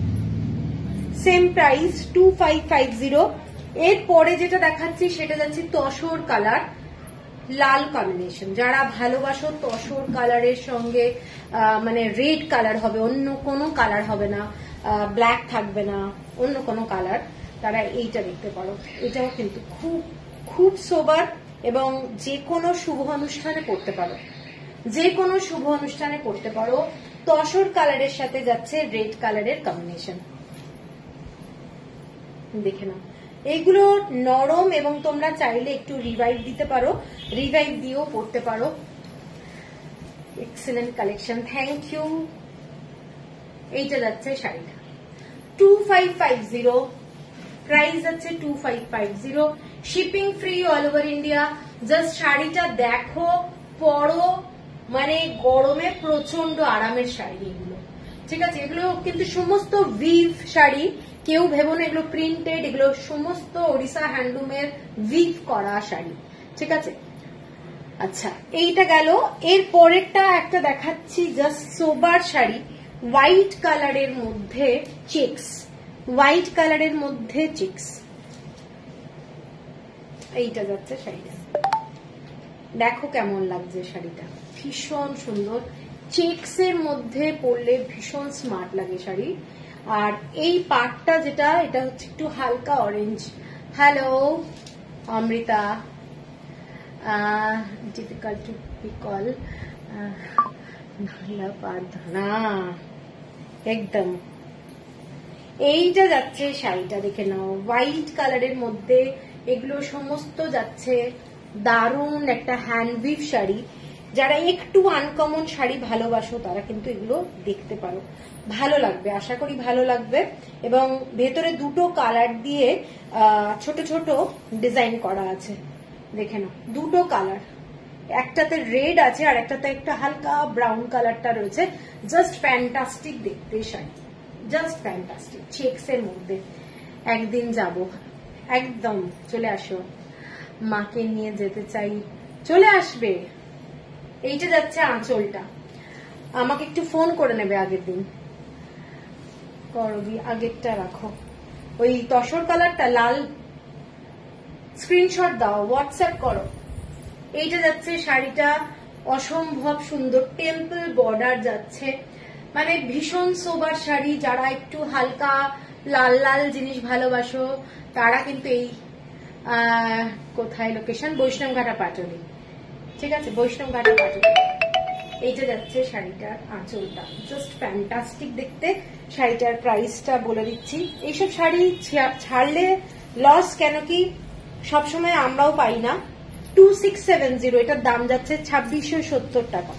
Same price two five five zero. এরপরে যেটা দেখাচ্ছি সেটা যাচ্ছে তসর কালার, লাল কম্বিনেশন। যারা ভালোবাসো তসর কালারের সঙ্গে মানে রেড কালার হবে, অন্য কোনো কালার হবে না, ব্ল্যাক থাকবে না, অন্য কোনো কালার, তারা এইটা দেখতে পারো। এটাও কিন্তু খুব খুব সোবার এবং যে কোনো শুভ অনুষ্ঠানে পড়তে পারো, যে কোনো শুভ অনুষ্ঠানে পড়তে পারো। তসর কালারের সাথে যাচ্ছে রেড কালারের কম্বিনেশন, দেখে নাও। এইগুলো নরম এবং তোমরা চাইলে একটু রিভাইভ দিতে পারো, রিভাইভ দিয়েও পড়তে পারো। Excellent collection, thank you. এইটা যাচ্ছে শাড়িটা two five five zero, price যাচ্ছে two five five zero, shipping free all over India. Just শাড়িটা দেখো, পরো, মানে গরমে প্রচন্ড আরামের শাড়ি এগুলো, ঠিক আছে। এগুলো কিন্তু সমস্ত ভিভ শাড়ি, কেউ ভেবো না এগুলো প্রিন্টেড, এগুলো সমস্ত ওড়িশা হ্যান্ডলুমের ভিভ করা শাড়ি, ঠিক আছে। আচ্ছা, এইটা গেল। এর পরেরটা একটা দেখাচ্ছি, জাস্ট সোবার শাড়ি, হোয়াইট কালারের মধ্যে চেক্স, হোয়াইট কালারের মধ্যে চেক্স। এইটা যাচ্ছে শাড়িটা, দেখো কেমন লাগছে শাড়িটা, ভীষণ সুন্দর। চেক্স এর মধ্যে পরলে ভীষণ স্মার্ট লাগে শাড়ি। আর এই পাটটা যেটা, এটা হচ্ছে একটু হালকা orange. Hello Amrita, difficult to recall, একদম। এইটা যাচ্ছে শাড়িটা, দেখে নাও, হোয়াইট কালারের মধ্যে এগুলো সমস্ত যাচ্ছে। দারুণ একটা হ্যান্ডউইভ শাড়ি। যারা একটু আনকমন শাড়ি ভালোবাসো তারা কিন্তু এগুলো দেখতে পারো, ভালো লাগবে, আশা করি ভালো লাগবে। এবং ভেতরে দুটো কালার দিয়ে ছোট ছোট ডিজাইন করা আছে, দেখে নাও, দুটো কালার, একটাতে রেড আছে আর একটাতে একটা হালকা ব্রাউন কালারটা রয়েছে। জাস্ট ফ্যান্টাস্টিক দেখতে শাড়ি, জাস্ট ফ্যান্টাস্টিক। চেক্স এর মধ্যে একদিন যাব, একদম চলে আসো, মাকে নিয়ে যেতে চাই, চলে আসবে। এইটা যাচ্ছে আঁচলটা, আমাকে একটু ফোন করে নেবে আগের দিন, করবি, আগেরটা রাখো, ওই তসর কালারটা লাল, স্ক্রিনশট দাও, হোয়াটসঅ্যাপ করো। এইটা যাচ্ছে শাড়িটা, অসম্ভব সুন্দর, টেম্পল বর্ডার যাচ্ছে, মানে ভীষণ সোবার শাড়ি। যারা একটু হালকা লাল লাল জিনিস ভালোবাসো তারা কিন্তু এই, কোথায় লোকেশন, বৈষ্ণবঘাটা পাটুলি, ঠিক আছে, বৈষ্ণবঘাটা পাটুলি। এইটা যাচ্ছে শাড়িটার আঁচলটা, জাস্ট ফ্যান্টাস্টিক দেখতে। শাড়িটার প্রাইসটা বলে দিচ্ছি, এইসব শাড়ি ছাড়লে লস, কেন কি সবসময় আমরাও পাই না। টু সিক্স সেভেন জিরো, এটার দাম যাচ্ছে ছাব্বিশশো সত্তর টাকা।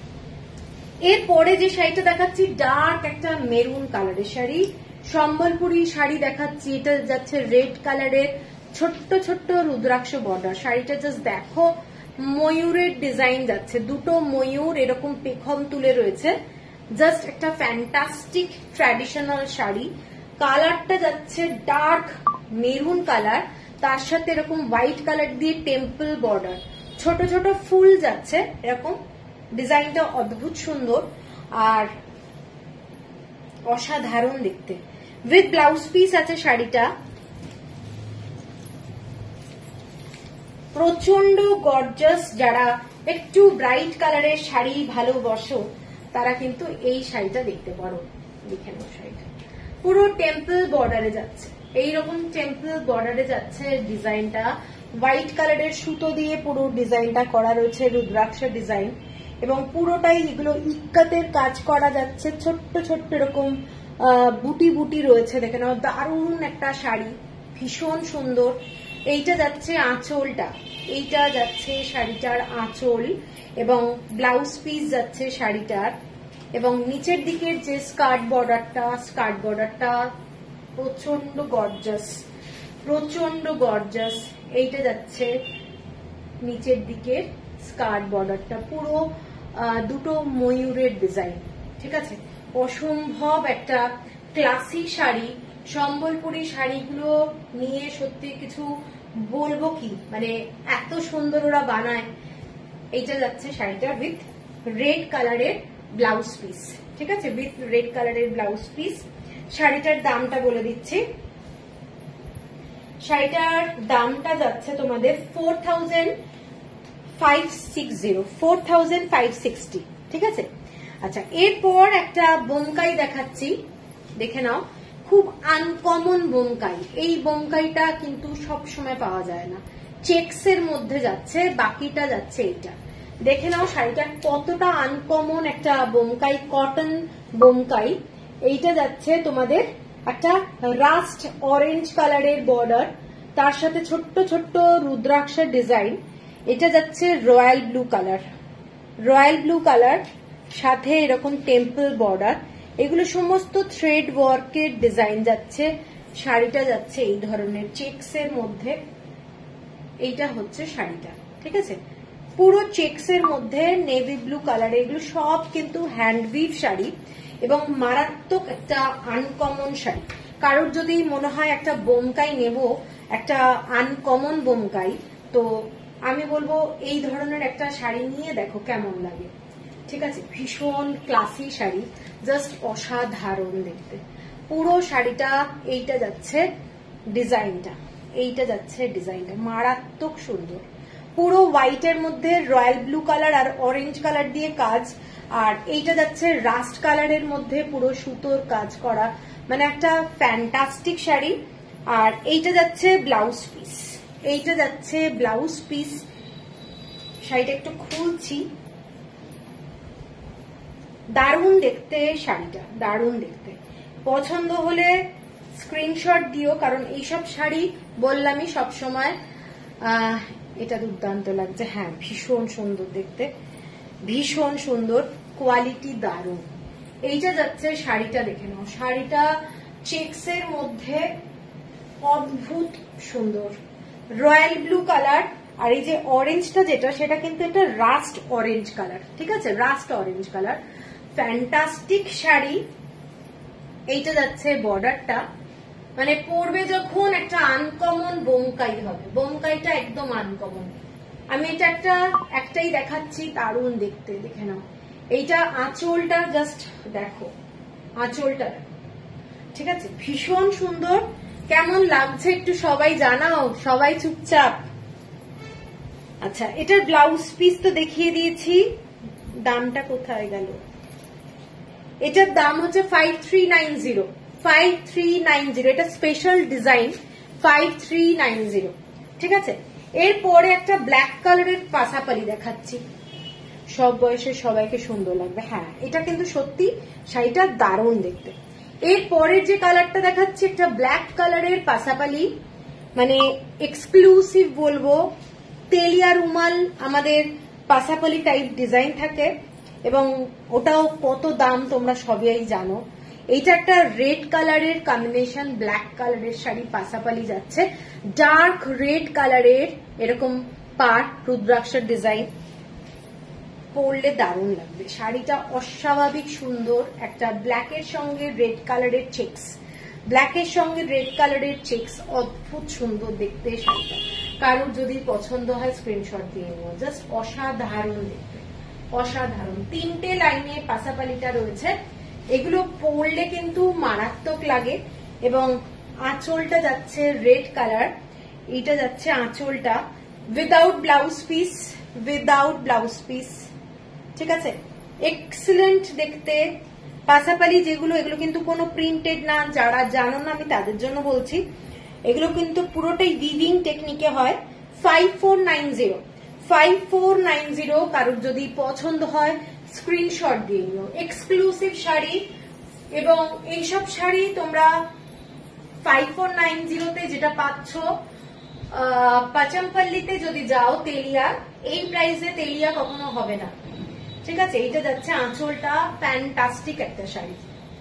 এরপরে যে শাড়িটা দেখাচ্ছি, ডার্ক একটা মেরুন কালারের শাড়ি, সম্বলপুরি শাড়ি দেখাচ্ছি। এটা যাচ্ছে রেড কালারের, ছোট্ট ছোট্ট রুদ্রাক্ষ বর্ডার। শাড়িটা জাস্ট দেখো, ময়ূরের ডিজাইন যাচ্ছে, দুটো ময়ূর এরকম পেখম তুলে রয়েছে। জাস্ট একটা ফ্যান্টাস্টিক ট্র্যাডিশনাল শাড়ি। কালারটা যাচ্ছে ডার্ক মেরুন কালার, তার সাথে এরকম হোয়াইট কালার দিয়ে টেম্পল বর্ডার, ছোট ছোট ফুল যাচ্ছে এরকম। ডিজাইনটা অদ্ভুত সুন্দর আর অসাধারণ দেখতে। উইথ ব্লাউজ পিস আছে শাড়িটা, প্রচন্ড গর্জাস। যারা একটু ব্রাইট কালারের শাড়ি ভালোবাসো তারা কিন্তু এই শাড়িটা দেখতে পারো। দেখে নাও, শাড়িটা পুরো টেম্পল বর্ডারে যাচ্ছে, এইরকম টেম্পল বর্ডারে যাচ্ছে ডিজাইনটা। হোয়াইট কালারের সুতো দিয়ে পুরো ডিজাইনটা করা রয়েছে, রুদ্রাক্ষ ডিজাইন, এবং পুরোটাই এগুলো ইক্কাতের কাজ করা যাচ্ছে। ছোট্ট ছোট্ট এরকম বুটি বুটি রয়েছে, দেখে নাও, দারুণ একটা শাড়ি, ভীষণ সুন্দর। এইটা যাচ্ছে আঁচলটা, এইটা যাচ্ছে শাড়িটার আঁচল এবং ব্লাউজ পিস যাচ্ছে শাড়িটার। এবং নিচের দিকের যে স্কার্ট বর্ডারটা, স্কার্ট বর্ডারটা প্রচন্ড গর্জাস, প্রচন্ড গর্জাস। এইটা যাচ্ছে নিচের দিকের স্কার্ট বর্ডারটা, পুরো দুটো ময়ূরের ডিজাইন, ঠিক আছে। অসম্ভব একটা ক্লাসি শাড়ি। সম্বলপুরি শাড়িগুলো নিয়ে সত্যি কিছু বলবো কি, মানে এত সুন্দর ওরা বানায়। এইটা যাচ্ছে শাড়িটা উইথ রেড কালারের ব্লাউজ পিস, ঠিক আছে, উইথ রেড কালারের ব্লাউজ পিস। শাড়িটার দামটা বলে দিচ্ছি, শাড়িটার দামটা যাচ্ছে তোমাদের four thousand five six zero, four thousand five sixty, ঠিক আছে। আচ্ছা, এরপর একটা বোমকাই দেখাচ্ছি, দেখে নাও, খুব আনকমন বোমকাই। এই বোমকাইটা কিন্তু সব সময় পাওয়া যায় না। চেক্স এর মধ্যে যাচ্ছে, বাকিটা যাচ্ছে এইটা, দেখে নাও শাড়িটা কতটা আনকমন একটা বোমকাই, কটন বোমকাই। এইটা যাচ্ছে তোমাদের একটা রাস্ট অরেঞ্জ কালারের বর্ডার, তার সাথে ছোট্ট ছোট্ট রুদ্রাক্ষের ডিজাইন। এটা যাচ্ছে royal blue colour, royal blue colour সাথে এরকম টেম্পল বর্ডার। এগুলো সমস্ত থ্রেড ওয়ার্কের ডিজাইন যাচ্ছে। শাড়িটা যাচ্ছে এই ধরনের চেকস এর মধ্যে। এইটা হচ্ছে শাড়িটা, ঠিক আছে, পুরো চেকস এর মধ্যে নেভি ব্লু কালার। এগুলো সব কিন্তু হ্যান্ডউইভ শাড়ি এবং মারাত্মক একটা আনকমন শাড়ি। কারোর যদি মনে হয় একটা বোমকাই নেব, একটা আনকমন বোমকাই, তো আমি বলবো এই ধরনের একটা শাড়ি নিয়ে দেখো কেমন লাগে। ঠিক আছে, ভীষণ ক্লাসি শাড়ি, জাস্ট অসাধারণ দেখতে পুরো শাড়িটা। এইটা যাচ্ছে ডিজাইনটা, এইটা যাচ্ছে ডিজাইনটা মারাত্মক সুন্দর। পুরো হোয়াইটের মধ্যে রয়্যাল ব্লু কালার আর অরেঞ্জ কালার দিয়ে কাজ, আর এইটা যাচ্ছে রাস্ট কালারের মধ্যে পুরো সুতোর কাজ করা, মানে একটা ফ্যান্টাস্টিক শাড়ি। আর এইটা যাচ্ছে ব্লাউজ পিস, এইটা যাচ্ছে ব্লাউজ পিস। শাড়িটা একটু খুলছি, দারুণ দেখতে শাড়িটা, দারুণ দেখতে। পছন্দ হলে স্ক্রিনশট দিও, কারণ এইসব শাড়ি বললামই সবসময় আহ এটা দুর্দান্ত লাগছে। হ্যাঁ, ভীষণ সুন্দর দেখতে, ভীষণ সুন্দর, কোয়ালিটি দারুণ। এইটা যাচ্ছে শাড়িটা, দেখে নাও শাড়িটা চেকস এর মধ্যে অদ্ভুত সুন্দর, রয়্যাল ব্লু কালার। আর এই যে অরেঞ্জটা যেটা, সেটা কিন্তু এটা রাস্ট অরেঞ্জ কালার, ঠিক আছে, rust orange colour, fantastic sari. এইটা যাচ্ছে বর্ডারটা, মানে পরবে যখন একটা আনকমন বোমকাই হবে, বোমকাইটা একদম আনকমন। আমি এটা একটা একটাই দেখাচ্ছি, দারুণ দেখতে, দেখে নাও। এইটা আঁচলটা জাস্ট দেখো, আঁচলটা দেখো, ঠিক আছে, ভীষণ সুন্দর। কেমন লাগছে একটু সবাই জানাও, সবাই চুপচাপ। আচ্ছা, এটার ব্লাউজ পিস তো দেখিয়ে দিয়েছি, দামটা কোথায় গেল? এটার দাম হচ্ছে five three nine zero, five three nine zero, এটা special design, five three nine zero, ঠিক আছে। এরপরে একটা ব্ল্যাক কালারের পাসাপালি দেখাচ্ছি, সব বয়সের সবাইকে সুন্দর লাগবে। হ্যাঁ, এটা কিন্তু সত্যি শাড়িটা দারুণ দেখতে। এরপরের যে কালারটা দেখাচ্ছি, একটা ব্ল্যাক কালারের পাসাপালি, মানে এক্সক্লুসিভ বলবো। তেলিয়া রুমাল আমাদের পাসাপালি টাইপ ডিজাইন থাকে, এবং ওটাও কত দাম তোমরা সবাই জানো। এইটা একটা রেড কালারের কম্বিনেশন, ব্ল্যাক কালারের শাড়ি, পাসাপালি যাচ্ছে ডার্ক রেড কালারের, এরকম পাট রুদ্রাক্ষের ডিজাইন। পরলে দারুণ লাগবে শাড়িটা, অস্বাভাবিক সুন্দর। একটা ব্ল্যাকের সঙ্গে রেড কালারের চেকস, ব্ল্যাকের সঙ্গে রেড কালারের চেকস, অদ্ভুত সুন্দর দেখতে শাড়িটা। কারোর যদি পছন্দ হয় স্ক্রিনশট দিয়ে নেবো, জাস্ট অসাধারণ দেখতে, অসাধারণ। তিনটে লাইনে পাসাপালিটা রয়েছে, এগুলো পরলে কিন্তু মারাত্মক লাগে। এবং আঁচলটা যাচ্ছে রেড কালার, এইটা যাচ্ছে আঁচলটা without blouse piece, without blouse piece, ঠিক আছে, এক্সেলেন্ট দেখতে। পাসাপালি যেগুলো, এগুলো কিন্তু কোনো প্রিন্টেড না, যারা জানো না আমি তাদের জন্য বলছি, এগুলো কিন্তু পুরোটাই উইভিং টেকনিকে হয়। Five four nine zero, five four nine zero, কারোর যদি পছন্দ হয় স্ক্রিনশট দিয়ে নিও। এক্সক্লুসিভ শাড়ি, এবং এইসব শাড়ি তোমরা ফাইভ ফোর নাইন জিরোতে যেটা পাচ্ছ, পাচমপল্লিতে যদি যাও তেলিয়া, এই প্রাইসে তেলিয়া কখনো হবে না, ঠিক আছে। এইটা যাচ্ছে আঁচলটা, ফ্যান্টাস্টিক একটা শাড়ি।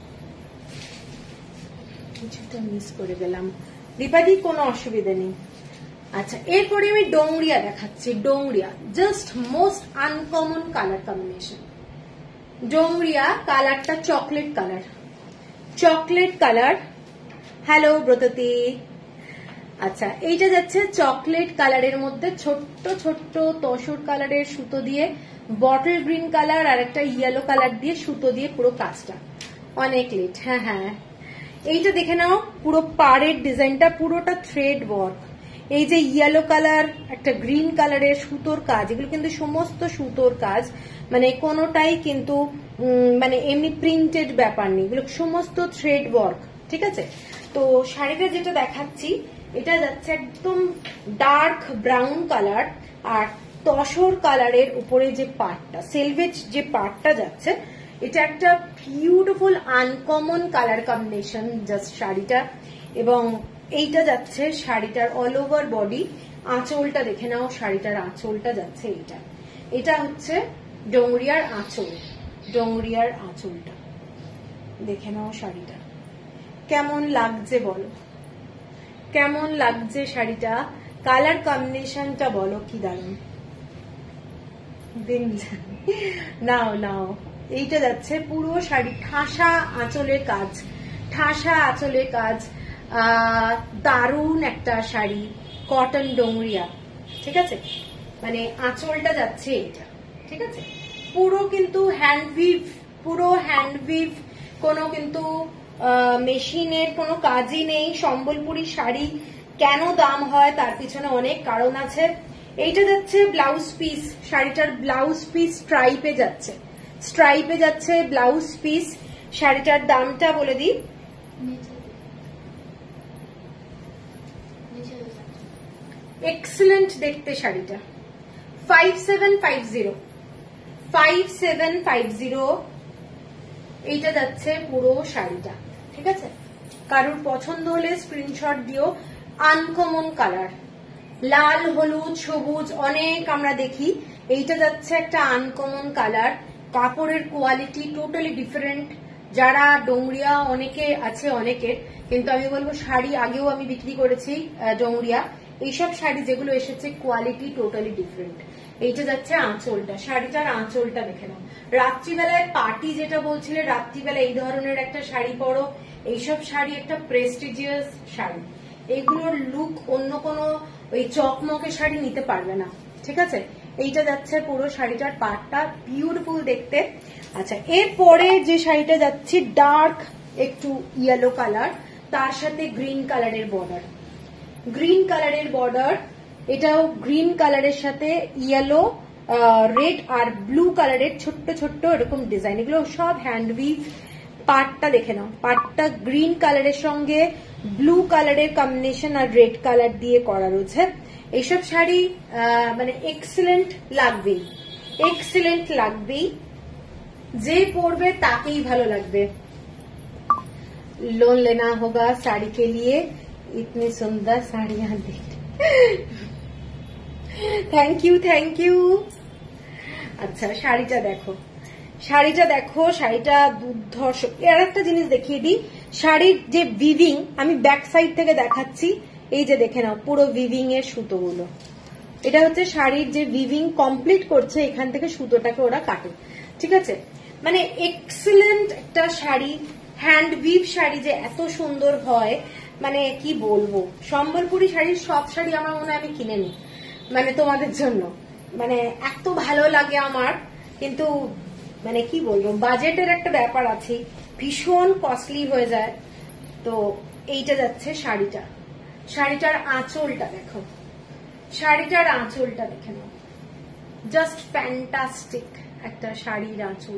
কিছুটা মিস করে গেলাম দীপাদি, কোনো অসুবিধা নেই। আচ্ছা, এরপরে আমি ডোংরিয়া দেখাচ্ছি। Dongria just most uncommon colour combination. Dongria কালারটা chocolate colour, chocolate colour. Hello Bratati. আচ্ছা, এইটা যাচ্ছে চকলেট কালারের মধ্যে ছোট্ট ছোট্ট তসর কালারের সুতো দিয়ে, বটল গ্রিন কালার আর একটা ইয়েলো কালার দিয়ে সুতো দিয়ে পুরো কাজটা, অনেক লেট। হ্যাঁ হ্যাঁ, এইটা দেখে নাও, পুরো পাড়ের ডিজাইনটা পুরোটা থ্রেড ওয়ার্ক। এই যে ইয়েলো কালার, একটা গ্রিন কালারের সুতোর কাজ, এগুলো কিন্তু সমস্ত সুতোর কাজ, মানে কোনোটাই কিন্তু মানে এমনি প্রিন্টেড ব্যাপার নেই, এগুলো সমস্ত থ্রেড ওয়ার্ক, ঠিক আছে। তো শাড়িটা যেটা দেখাচ্ছি, এটা যাচ্ছে একদম ডার্ক ব্রাউন কালার, আর তসর কালারের উপরে যে পার্টটা, সেলভেজ যে পার্টটা যাচ্ছে, এটা একটা beautiful uncommon colour combination just শাড়িটা। এবং এইটা যাচ্ছে শাড়িটার অল ওভার বডি। আঁচলটা দেখে নাও, শাড়িটার আঁচলটা যাচ্ছে এইটা। এটা হচ্ছে ডোংরিয়ার আঁচল, ডোংরিয়ার আঁচলটা দেখে নাও। শাড়িটা কেমন লাগছে বলো, কেমন লাগছে শাড়িটা? কালার কম্বিনেশনটা বলো কি দারুণ। দিন নাও নাও, এইটা যাচ্ছে পুরো শাড়ি ঠাসা আঁচলের কাজ, ঠাসা আঁচলের কাজ। আহ দারুণ একটা শাড়ি, কটন ডোংরিয়া, ঠিক আছে। মানে আঁচলটা যাচ্ছে এটা, ঠিক আছে। পুরো কিন্তু হ্যান্ডউইভ, পুরো হ্যান্ডউইভ, কোনো কিন্তু মেশিনের কোনো কাজই নেই। সম্বলপুরি শাড়ি কেন দাম হয় তার পিছনে অনেক কারণ আছে। এইটা যাচ্ছে ব্লাউজ পিস, শাড়িটার ব্লাউজ পিস স্ট্রাইপে যাচ্ছে, স্ট্রাইপে যাচ্ছে ব্লাউজ পিস। শাড়িটার দামটা বলে দিই, এক্সেলেন্ট দেখতে শাড়িটা, five seven five zero, five seven five zero এইটা যাচ্ছে পুরো শাড়িটা, ঠিক আছে। কারোর পছন্দ হলে স্ক্রিনশট দিও। আনকমন কালার, লাল হলুদ সবুজ অনেক আমরা দেখি, এইটা যাচ্ছে একটা আনকমন কালার। কাপড়ের কোয়ালিটি টোটালি ডিফারেন্ট। যারা ডোংরিয়া অনেকে আছে অনেকের, কিন্তু আমি বলবো শাড়ি আগেও আমি বিক্রি করেছি ডোংরিয়া, এইসব শাড়ি যেগুলো এসেছে কোয়ালিটি টোটালি ডিফারেন্ট। এইটা যাচ্ছে আঁচলটা, শাড়িটার আঁচলটা দেখে নাও। রাত্রিবেলায় পার্টি যেটা বলছিলে, রাত্রিবেলা এই ধরনের একটা শাড়ি পরো, এইসব শাড়ি একটা প্রেস্টিজিয়াস শাড়ি। এইগুলোর লুক অন্য কোনো ওই চকমকে শাড়ি নিতে পারবে না, ঠিক আছে। এইটা যাচ্ছে পুরো শাড়িটার পার্টটা, বিউটিফুল দেখতে। আচ্ছা, এরপরে যে শাড়িটা যাচ্ছে ডার্ক একটু ইয়েলো কালার, তার সাথে গ্রিন কালারের বর্ডার, গ্রিন কালারের বর্ডার। এটাও গ্রিন কালারের সাথে ইয়েলো, রেড আর ব্লু কালারের ছোট্ট ছোট্ট এরকম ডিজাইন, এগুলো সব হ্যান্ডউইভ। পার্টটা দেখে নাও, পার্টটা গ্রিন কালারের সঙ্গে ব্লু কালারের কম্বিনেশন আর রেড কালার দিয়ে করা রয়েছে। এইসব শাড়ি মানে এক্সেলেন্ট লাগবেই, এক্সেলেন্ট লাগবেই, যে পরবে তাকেই ভালো লাগবে। लोन लेना होगा साड़ी के लिए, इतनी सुंदर साड़ियां देख। Thank you, thank you. আচ্ছা, শাড়িটা দেখো, শাড়িটা দেখো, শাড়িটা দুর্ধর্ষ। এর একটা জিনিস দেখিয়ে দিই, শাড়ির যে উইভিং, আমি ব্যাক সাইড থেকে দেখাচ্ছি। এই যে দেখে নাও পুরো উইভিং এর সুতোগুলো, এটা হচ্ছে শাড়ির যে উইভিং কমপ্লিট করছে, এখান থেকে সুতোটাকে ওরা কাটে, ঠিক আছে। মানে এক্সেলেন্ট একটা শাড়ি, হ্যান্ড উইভ শাড়ি যে এত সুন্দর হয়, মানে কি বলবো। সম্বলপুরি শাড়ির সব শাড়ি আমার মনে হয় আমি কিনে নিই, মানে তোমাদের জন্য, মানে এত ভালো লাগে আমার। কিন্তু মানে কি বলবো, বাজেটের একটা ব্যাপার আছে, ভীষণ কস্টলি হয়ে যায়। তো এইটা যাচ্ছে শাড়িটা, শাড়িটার আঁচলটা দেখো, শাড়িটার আঁচলটা দেখে নাও, জাস্ট ফ্যান্টাস্টিক একটা শাড়ির আঁচল।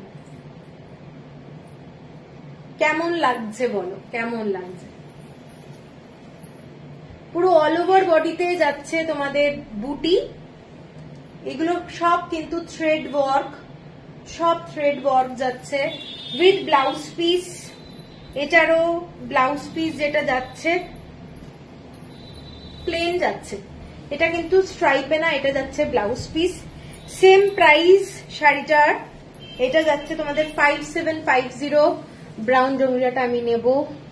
কেমন লাগছে বলো, কেমন লাগছে? পুরো অল ওভার বডিতে যাচ্ছে তোমাদের বুটি, এগুলো সব কিন্তু থ্রেড ওয়ার্ক, সব থ্রেড ওয়ার্ক যাচ্ছে উইথ ব্লাউজ পিস। এটারও ব্লাউজ পিস যেটা যাচ্ছে প্লেন যাচ্ছে, এটা কিন্তু স্ট্রাইপে না, এটা যাচ্ছে ব্লাউজ পিস। সেম প্রাইস শাড়িটার, এটা যাচ্ছে তোমাদের five seven five zero. Brown ডোংরিয়াটা আমি নেব,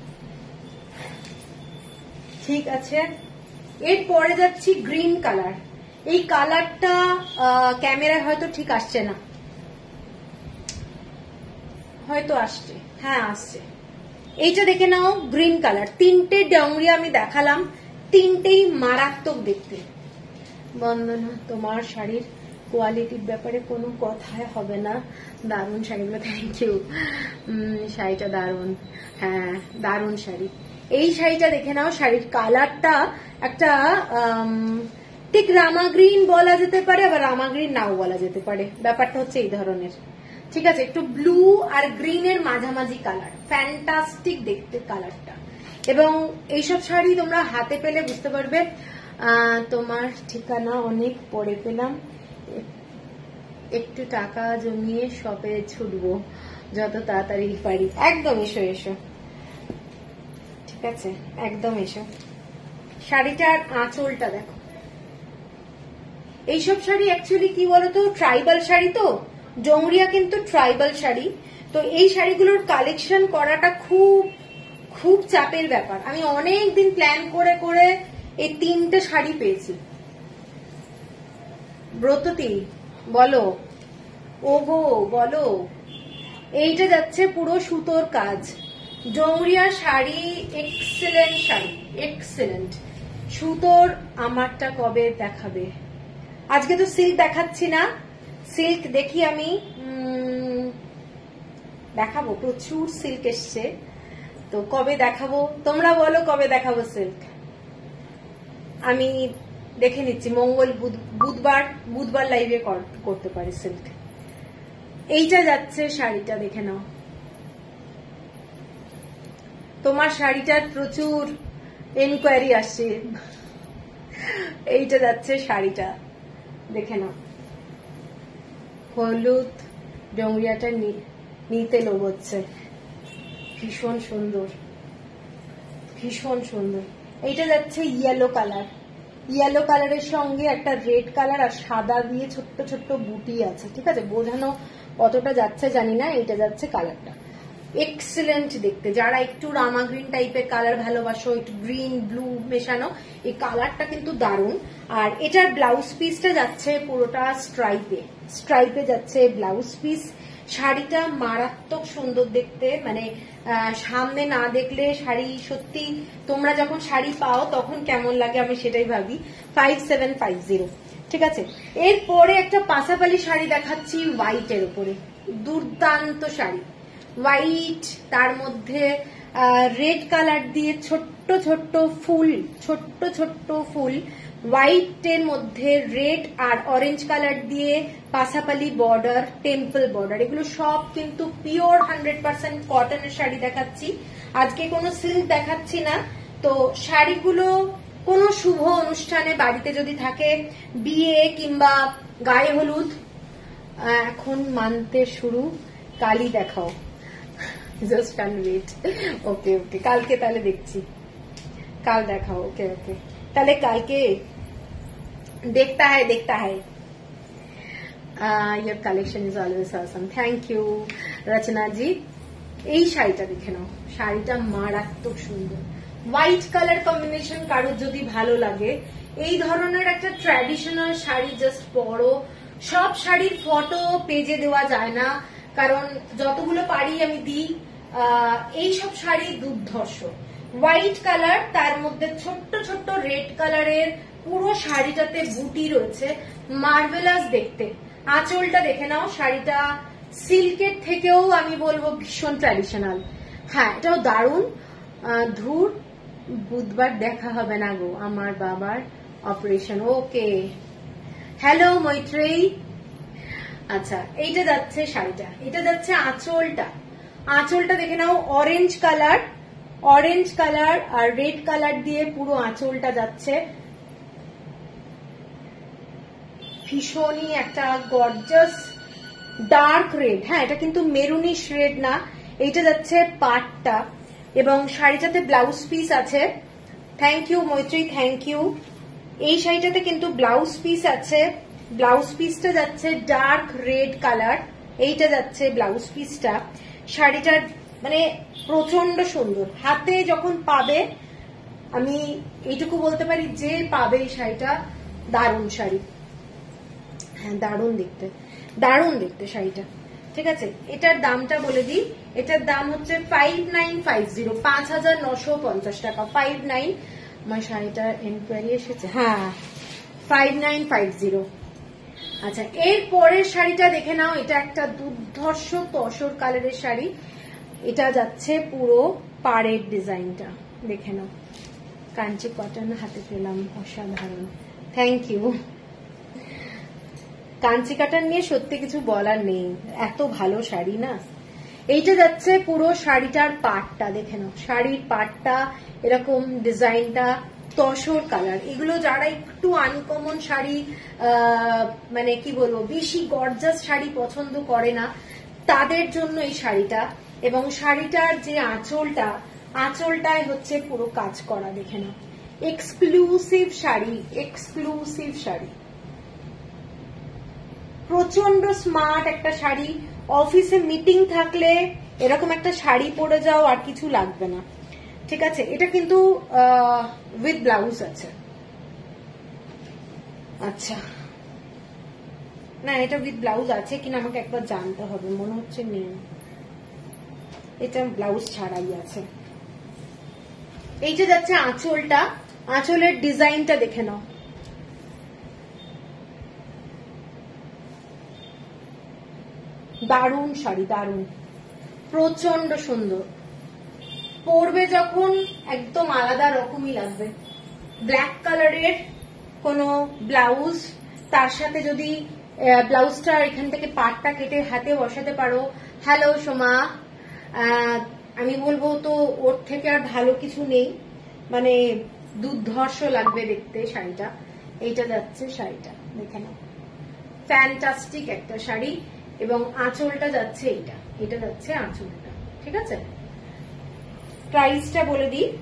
ঠিক আছে। এরপরে যাচ্ছি গ্রিন কালার। এই কালারটা ক্যামেরায় হয়তো ঠিক আসছে না, হয়তো আসছে, হ্যাঁ আসছে। এইটা দেখে নাও, গ্রিন কালার। তিনটে ডোংরিয়া আমি দেখালাম, তিনটেই মারাত্মক দেখতে। বন্দনা, তোমার শাড়ির কোয়ালিটির ব্যাপারে কোনো কথাই হবে না, দারুণ শাড়িগুলো, থ্যাংক ইউ। শাড়িটা দারুণ, হ্যাঁ দারুণ শাড়ি। এই শাড়িটা দেখে নাও, শাড়ির কালারটা একটা ঠিক রামা গ্রিন বলা যেতে পারে, আবার রামা গ্রিন নাও বলা যেতে পারে, ব্যাপারটা হচ্ছে এই ধরনের, ঠিক আছে। একটু ব্লু আর গ্রিনের মাঝামাঝি কালার, ফ্যান্টাস্টিক দেখতে কালারটা। এবং এইসব শাড়ি তোমরা হাতে পেলে বুঝতে পারবে। তোমার ঠিকানা অনেক পরে পেলাম, একটু টাকা জমিয়ে শপে ছুটবো যত তাড়াতাড়ি পারি। একদম এসো এসো, ঠিক আছে, একদম এসো। শাড়িটার আঁচলটা দেখো। এইসব শাড়ি অ্যাকচুয়ালি কি বলতো, ট্রাইবাল শাড়ি তো, ডোংরিয়া কিন্তু ট্রাইবাল শাড়ি, তো এই শাড়িগুলোর কালেকশন করাটা খুব খুব চাপের ব্যাপার। আমি অনেক দিন প্ল্যান করে করে এই তিনটে শাড়ি পেয়েছি। ব্রততী বলো, ওগো বলো। এইটা যাচ্ছে পুরো সুতোর কাজ, ডোংরিয়া শাড়ি, এক্সেলেন্ট শাড়ি, এক্সেলেন্ট সুতোর। আমারটা কবে দেখাবে? আজকে তো সিল্ক দেখাচ্ছি না, সিল্ক দেখি আমি দেখাবো, প্রচুর সিল্ক এসছে, তো কবে দেখাবো তোমরা বলো, কবে দেখাবো সিল্ক? আমি দেখে নিচ্ছি, মঙ্গল বুধবার বুধবার লাইভে করতে পারি সিল্ক। এইটা যাচ্ছে শাড়িটা, দেখে নাও। তোমার শাড়িটার প্রচুর এনকোয়ারি আসছে। এইটা যাচ্ছে শাড়িটা, দেখে নাও। হলুদ ডোংরিয়াটা নিতে লোভ হচ্ছে, ভীষণ সুন্দর, ভীষণ সুন্দর। এইটা যাচ্ছে ইয়েলো কালার, ইয়েলো কালারের সঙ্গে একটা রেড কালার আর সাদা দিয়ে ছোট্ট ছোট্ট বুটি আছে, ঠিক আছে, বোঝানো কতটা যাচ্ছে জানি না। এইটা যাচ্ছে কালারটা, এক্সেলেন্ট দেখতে। যারা একটু রামা গ্রিন টাইপের কালার ভালোবাসো, একটু গ্রিন ব্লু মেশানো, এই কালারটা কিন্তু দারুণ। আর এটার ব্লাউজ পিসটা যাচ্ছে পুরোটা স্ট্রাইপে, স্ট্রাইপে যাচ্ছে ব্লাউজ পিস। শাড়িটা মারাত্মক সুন্দর দেখতে, মানে সামনে না দেখলে শাড়ি সত্যি, তোমরা যখন শাড়ি পাও তখন কেমন লাগে আমি সেটাই ভাবি। ফাইভ সেভেন ফাইভ জিরো, ঠিক আছে। এরপরে একটা পাশাপালি শাড়ি দেখাচ্ছি হোয়াইটের উপরে, দুর্দান্ত শাড়ি, হোয়াইট, তার মধ্যে রেড কালার দিয়ে ছোট্ট ছোট্ট ফুল, ছোট্ট ছোট্ট ফুল, হোয়াইটের মধ্যে রেড আর অরেঞ্জ কালার দিয়ে পাশাপালি বর্ডার, টেম্পল বর্ডার। এগুলো সব কিন্তু পিওর হান্ড্রেড পার্সেন্ট কটনের শাড়ি দেখাচ্ছি, আজকে কোনো সিল্ক দেখাচ্ছি না। তো শাড়িগুলো কোনো শুভ অনুষ্ঠানে বাড়িতে যদি থাকে, বিয়ে কিংবা গায়ে হলুদ, এখন মানতে শুরু, কালই দেখাও, just can wait. Okay okay, কালকে তাহলে দেখছি, কাল দেখাও। ওকে ওকে, তাহলে কালকে দেখতা है देखता है। Your collection is always awesome, thank you Rachna ji. এই শাড়িটা দেখে নাও, শাড়িটা মারাত্মক সুন্দর, হোয়াইট কালার কম্বিনেশন। কারোর যদি ভালো লাগে এই ধরনের একটা ট্র্যাডিশনাল শাড়ি, জাস্ট পরো। সব শাড়ির ফটো পেজে দেওয়া যায় না, কারণ যতগুলো পারি আমি দিই। এই সব শাড়ি দুর্ধর্ষ, হোয়াইট কালার, তার মধ্যে ছোট্ট ছোট্ট রেড কালারের পুরো শাড়িটাতে বুটি রয়েছে, মার্ভেলাস দেখতে। আঁচলটা দেখে নাও, শাড়িটা সিল্কের থেকেও আমি বলবো ভীষণ ট্র্যাডিশনাল। হ্যাঁ, এটাও দারুণ। ধুর, বুধবার দেখা হবে না গো, আমার বাবার অপারেশন। ওকে, হ্যালো মৈত্রেয়ী। আচ্ছা, এইটা যাচ্ছে শাড়িটা, এটা যাচ্ছে আঁচলটা। আঁচলটা দেখে নাও, অরেঞ্জ কালার, অরেঞ্জ কালার আর রেড কালার দিয়ে পুরো আঁচলটা যাচ্ছে। ভীষণই একটা গর্জাস ডার্ক রেড। হ্যাঁ, এটা কিন্তু মেরুনিশ রেড না। এইটা যাচ্ছে পাটটা, এবং শাড়িটাতে ব্লাউজ পিস আছে। Thank you Maitri, thank you. এই শাড়িটাতে কিন্তু ব্লাউজ পিস আছে, ব্লাউজ পিসটা যাচ্ছে ডার্ক রেড কালার, এইটা যাচ্ছে ব্লাউজ পিসটা। শাড়িটা মানে প্রচন্ড সুন্দর, হাতে যখন পাবে আমি এইটুকু বলতে পারি, যে পাবে এই শাড়িটা দারুণ শাড়ি। হ্যাঁ, দারুণ দেখতে, দারুণ দেখতে শাড়িটা, ঠিক আছে। এটার দামটা বলে দিই, এটার দাম হচ্ছে ফাইভ নাইন ফাইভ জিরো, পাঁচ হাজার নশো পঞ্চাশ টাকা। ফাইভ নাইন, আমার শাড়িটা এনকোয়ারি এসেছে, হ্যাঁ, ফাইভ নাইন ফাইভ জিরো। আচ্ছা, এর পরের শাড়িটা দেখে নাও, এটা একটা দুর্ধর্ষ তসর কালারের শাড়ি। এটা যাচ্ছে পুরো পাড়ের ডিজাইনটা, দেখে নাও। কাঞ্চি কটন হাতে পেলাম, অসাধারণ, থ্যাংক ইউ। কাঞ্চি কাটার নিয়ে সত্যি কিছু বলার নেই, এত ভালো শাড়ি না। এইটা যাচ্ছে পুরো শাড়িটার পাটটা, দেখে নাও, শাড়ির পাটটা এরকম ডিজাইনটা তসর কালার, এগুলো যারা একটু আনকমন শাড়ি মানে কি বলবো বেশি গর্জাস শাড়ি পছন্দ করে না তাদের জন্য এই শাড়িটা। এবং শাড়িটার যে আঁচলটা, আঁচলটায় হচ্ছে পুরো কাজ করা, দেখে নাও, এক্সক্লুসিভ শাড়ি, এক্সক্লুসিভ শাড়ি, প্রচন্ড স্মার্ট একটা শাড়ি। অফিসে মিটিং থাকলে এরকম একটা শাড়ি পরে যাও, আর কিছু লাগবে না। ঠিক আছে, এটা কিন্তু উইথ ব্লাউজ আছে। আচ্ছা, না এটা উইথ ব্লাউজ আছে কিনা আমাকে একবার জানতে হবে, মনে হচ্ছে নেই, এটা ব্লাউজ ছাড়াই আছে। এইটা যাচ্ছে আঁচলটা, আঁচলের ডিজাইনটা দেখে নাও, দারুণ শাড়ি, দারুণ, প্রচন্ড সুন্দর, পরবে যখন একদম আলাদা রকমই লাগবে। ব্ল্যাক কালারের কোনো ব্লাউজ, তার সাথে যদি ব্লাউজটা এখান থেকে পাটটা কেটে হাতে বসাতে পারো। হ্যালো সোমা, আমি বলবো তো ওর থেকে আর ভালো কিছু নেই, মানে দুর্ধর্ষ লাগবে দেখতে শাড়িটা। এইটা যাচ্ছে শাড়িটা, দেখে নাও, ফ্যান্টাস্টিক একটা শাড়ি। এবং আঁচলটা যাচ্ছে এইটা, এটা যাচ্ছে আঁচলটা। ঠিক আছে, প্রাইসটা বলে দিই,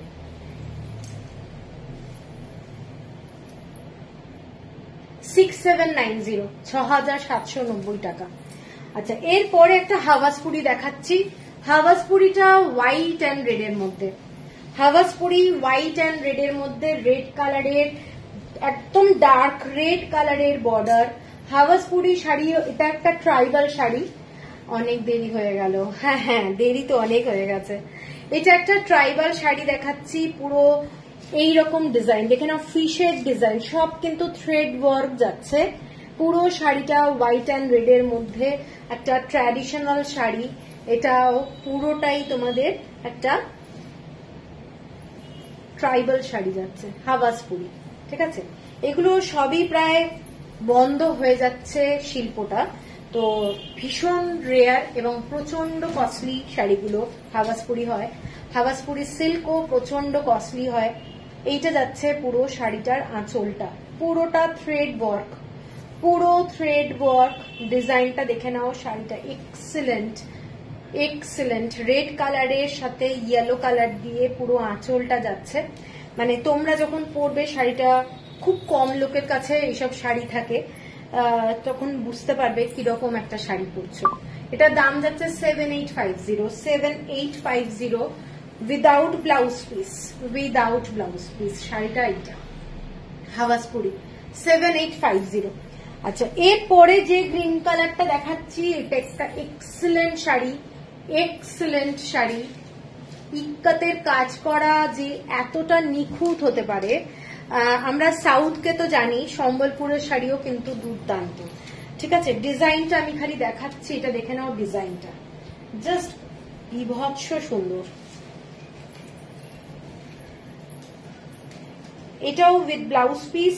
সিক্স সেভেন নাইন জিরো, ছ হাজার সাতশো নব্বই টাকা। আচ্ছা, এরপরে একটা হাওয়াজপুরি দেখাচ্ছি। হাওয়াজপুরিটা হোয়াইট অ্যান্ড রেড এর মধ্যে, হাওয়াজপুরি হোয়াইট অ্যান্ড রেড এর মধ্যে, রেড কালারের একদম ডার্ক রেড কালারের বর্ডার। হাওয়াজপুরি শাড়ি, এটা একটা ট্রাইবাল শাড়ি। অনেক দেরি হয়ে গেল, হ্যাঁ হ্যাঁ দেরি তো অনেক হয়ে গেছে। এটা একটা ট্রাইবাল শাড়ি দেখাচ্ছি, পুরো এইরকম ডিজাইন, দেখে নাও, ফিশের ডিজাইন, সব কিন্তু থ্রেড ওয়ার্ক যাচ্ছে। পুরো শাড়িটা হোয়াইট অ্যান্ড রেড এর মধ্যে, একটা ট্র্যাডিশনাল শাড়ি। এটাও পুরোটাই তোমাদের একটা ট্রাইবাল শাড়ি যাচ্ছে, হাওয়াজপুরি। ঠিক আছে, এগুলো সবই প্রায় বন্ধ হয়ে যাচ্ছে শিল্পটা, তো ভীষণ রেয়ার এবং প্রচন্ড কস্টলি শাড়িগুলো হাওয়াজপুরি হয়। হাওয়াজপুরি সিল্কও প্রচন্ড কস্টলি হয়। এইটা যাচ্ছে পুরো শাড়িটার আঁচলটা, পুরোটা থ্রেড ওয়ার্ক, পুরো থ্রেড ওয়ার্ক। ডিজাইনটা দেখে নাও, শাড়িটা এক্সেলেন্ট, এক্সেলেন্ট, রেড কালারের সাথে ইয়েলো কালার দিয়ে পুরো আঁচলটা যাচ্ছে। মানে তোমরা যখন পরবে শাড়িটা, খুব কম লোকের কাছে এইসব শাড়ি থাকে, তখন বুঝতে পারবে কিরকম একটা শাড়ি পরছো। এটার দাম যাচ্ছে seven eight five zero, seven eight five zero, without blouse piece, without blouse piece শাড়িটা। এইটা হাওয়াজপুরি, সেভেন এইট ফাইভ জিরো। আচ্ছা, এরপরে যে গ্রিন কালারটা দেখাচ্ছি, এটা একটা এক্সেলেন্ট শাড়ি, এক্সেলেন্ট শাড়ি। ইক্কাতের কাজ করা যে এতটা নিখুঁত হতে পারে, আমরা সাউথকে তো জানি, সম্বলপুরের শাড়িও কিন্তু দুর্দান্ত। ঠিক আছে, ডিজাইনটা আমি খালি দেখাচ্ছি, এটা দেখে নাও, ডিজাইনটা জাস্ট বিভৎস সুন্দর। এটাও উইথ ব্লাউজ পিস,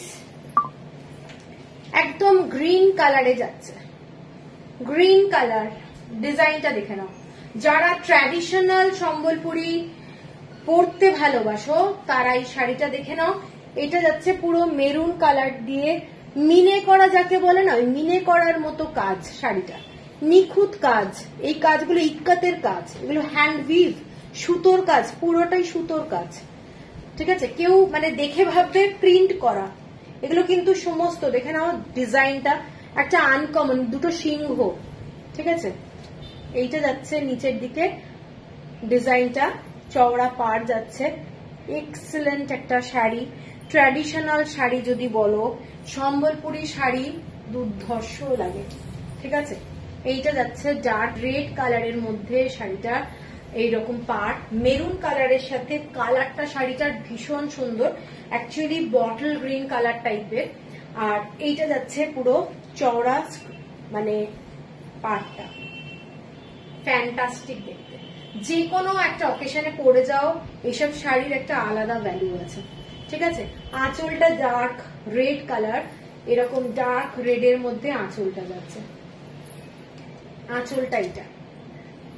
একদম গ্রিন কালারে যাচ্ছে, গ্রিন কালার। ডিজাইনটা দেখে নাও, যারা ট্র্যাডিশনাল সম্বলপুরি পরতে ভালোবাসো তারা এই শাড়িটা দেখে নাও। এটা যাচ্ছে পুরো মেরুন কালার দিয়ে, মিনে করা যাকে বলে না, ওই মিনে করার মতো কাজ, শাড়িটা নিখুঁত কাজ। এই কাজগুলো ইক্কাতের কাজ, এগুলো হ্যান্ড উইভ, সুতোর কাজ, পুরোটাই সুতোর কাজ। ঠিক আছে, কেউ মানে দেখে ভাববে প্রিন্ট করা, এগুলো কিন্তু সমস্ত দেখে নাও। ডিজাইনটা একটা আনকমন, দুটো সিংহ। ঠিক আছে, এইটা যাচ্ছে নিচের দিকে, ডিজাইনটা চওড়া পাড় যাচ্ছে, এক্সেলেন্ট একটা শাড়ি। ট্র্যাডিশনাল শাড়ি যদি বলো, সম্বলপুরি শাড়ি দুর্ধর্ষ লাগে। ঠিক আছে, এইটা যাচ্ছে ডার্ক রেড কালারের মধ্যে, শাড়িটা এইরকম পাড়, মেরুন কালারের সাথে কালারটা শাড়িটার ভীষণ সুন্দর, অ্যাকচুয়ালি বটল গ্রিন কালার টাইপের। আর এইটা যাচ্ছে পুরো চওড়া, মানে পাড়টা ফ্যান্টাস্টিক দেখতে। যে কোনো একটা অকেশনে পরে যাও, এসব শাড়ির একটা আলাদা ভ্যালু আছে। ঠিক আছে, আঁচলটা ডার্ক রেড কালার, এরকম ডার্ক রেড এর মধ্যে আঁচলটা যাচ্ছে, আঁচলটা এটা।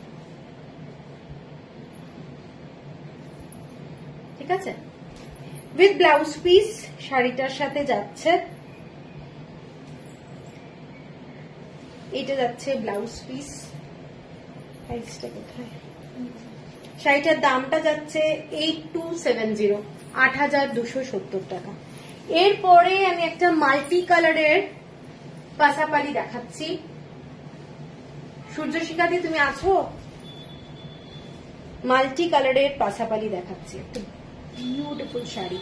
ঠিক আছে, উইথ ব্লাউজ পিস শাড়িটার সাথে যাচ্ছে, এটা যাচ্ছে ব্লাউজ পিস। প্রাইসটা কোথায়? শাড়িটার দামটা যাচ্ছে এইট টু সেভেন জিরো, আট হাজার দুশো সত্তর টাকা। এরপরে আমি একটা মাল্টি কালারের পাসাপালি দেখাচ্ছি। সূর্যশিখা দি তুমি আছো? মাল্টি কালারের পাসাপালি দেখাচ্ছি, একটা বিউটিফুল শাড়ি।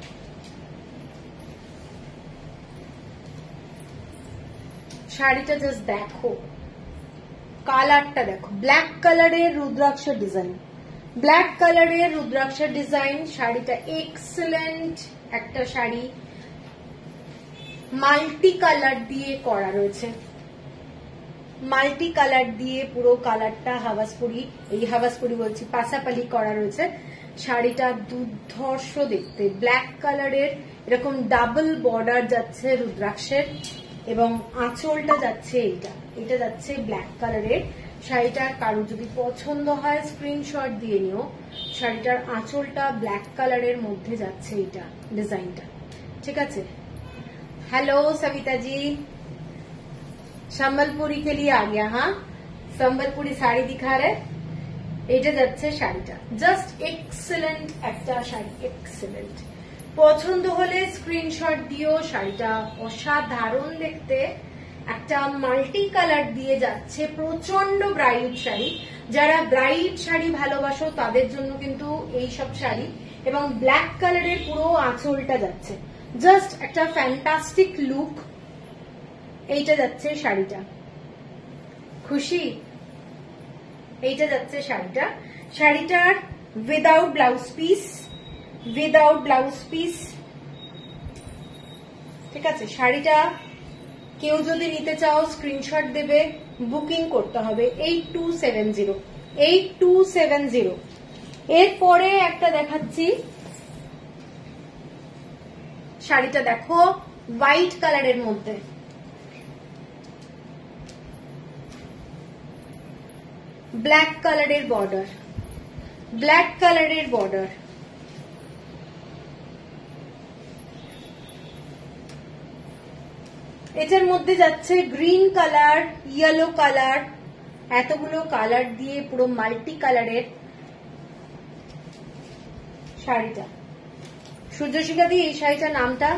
শাড়িটা জাস্ট দেখো, কালারটা দেখো, ব্ল্যাক কালারের রুদ্রাক্ষর ডিজাইন, ব্ল্যাক কালারের রুদ্রাক্ষর ডিজাইন। শাড়িটা এক্সেলেন্ট একটা শাড়ি, মাল্টি কালার দিয়ে করা রয়েছে, মাল্টি কালার দিয়ে পুরো কালারটা হাওয়াসপুরি, এই হাওয়াসপুরি বলছি পাসাপালি করা রয়েছে। শাড়িটা দুর্ধর্ষ দেখতে, ব্ল্যাক কালারের এরকম ডাবল বর্ডার যাচ্ছে রুদ্রাক্ষের, এবং আঁচলটা যাচ্ছে এইটা, এটা যাচ্ছে ব্ল্যাক কালারের। শাড়িটার কারো যদি পছন্দ হয় স্ক্রিনশট দিয়ে নিও। শাড়িটার আঁচলটা ব্ল্যাক কালারের মধ্যে যাচ্ছে এইটা ডিজাইনটা, ঠিক আছে। हेलो सविता जी, সম্বলপুরি के लिए आ गया। हाँ, সম্বলপুরি শাড়ি दिखा रहे, এটা যাচ্ছে শাড়িটা। জাস্ট এক্সেলেন্ট একটা শাড়ি, এক্সেলেন্ট। পছন্দ হলে স্ক্রিনশট দিও। শাড়িটা অসাধারণ দেখতে, একটা মাল্টি কালার দিয়ে যাচ্ছে, প্রচন্ড ব্রাইট শাড়ি। যারা ব্রাইট শাড়ি ভালোবাসো তাদের জন্য কিন্তু এই সব শাড়ি, এবং ব্ল্যাক কালারের পুরো আঁচলটা যাচ্ছে, জাস্ট একটা ফ্যান্টাস্টিক লুক। এইটা যাচ্ছে শাড়িটা, খুশি? এইটা যাচ্ছে শাড়িটা। শাড়িটার without blouse piece, without blouse piece, ঠিক আছে। শাড়িটা কেউ যদি নিতে চাও স্ক্রিনশট দেবে, বুকিং করতে হবে eight two seven zero, eight two seven zero. এরপরে একটা দেখাচ্ছি, শাড়িটা দেখো হোয়াইট কালারের মধ্যে, ব্ল্যাক কালারের বর্ডার, ব্ল্যাক কালারের বর্ডার। এটার মধ্যে যাচ্ছে গ্রিন কালার, ইয়েলো কালার, এতগুলো কালার দিয়ে পুরো মাল্টি কালারের শাড়িটা। সূর্যশিখা দি, এই শাড়িটার নামটা?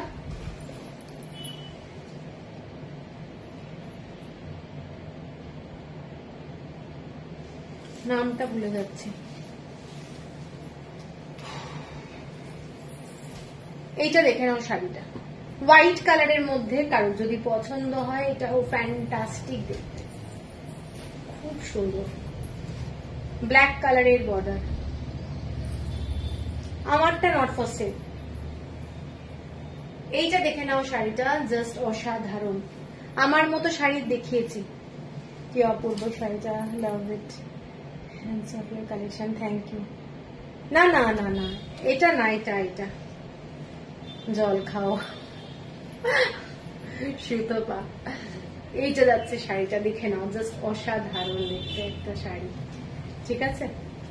নামটা ভুলে যাচ্ছে। এইটা দেখে নাও শাড়িটা, হোয়াইট কালারের মধ্যে। কারো যদি পছন্দ হয়, এটাও ফ্যান্টাস্টিক দেখতে, খুব সুন্দর। ব্ল্যাক কালারের বর্ডার। আমারটা নট ফর সেল। এইটা দেখে নাও শাড়িটা, জাস্ট অসাধারণ। আমার মতো শাড়ি দেখিয়েছি, কি অপূর্ব শাড়িটা, love it. Collection, thank you. না না না না, এটা না, এটা এটা জল খাও সুতপা। এইটা যাচ্ছে শাড়িটা, দেখে নাও, জাস্ট অসাধারণ দেখতে একটা শাড়ি, ঠিক আছে।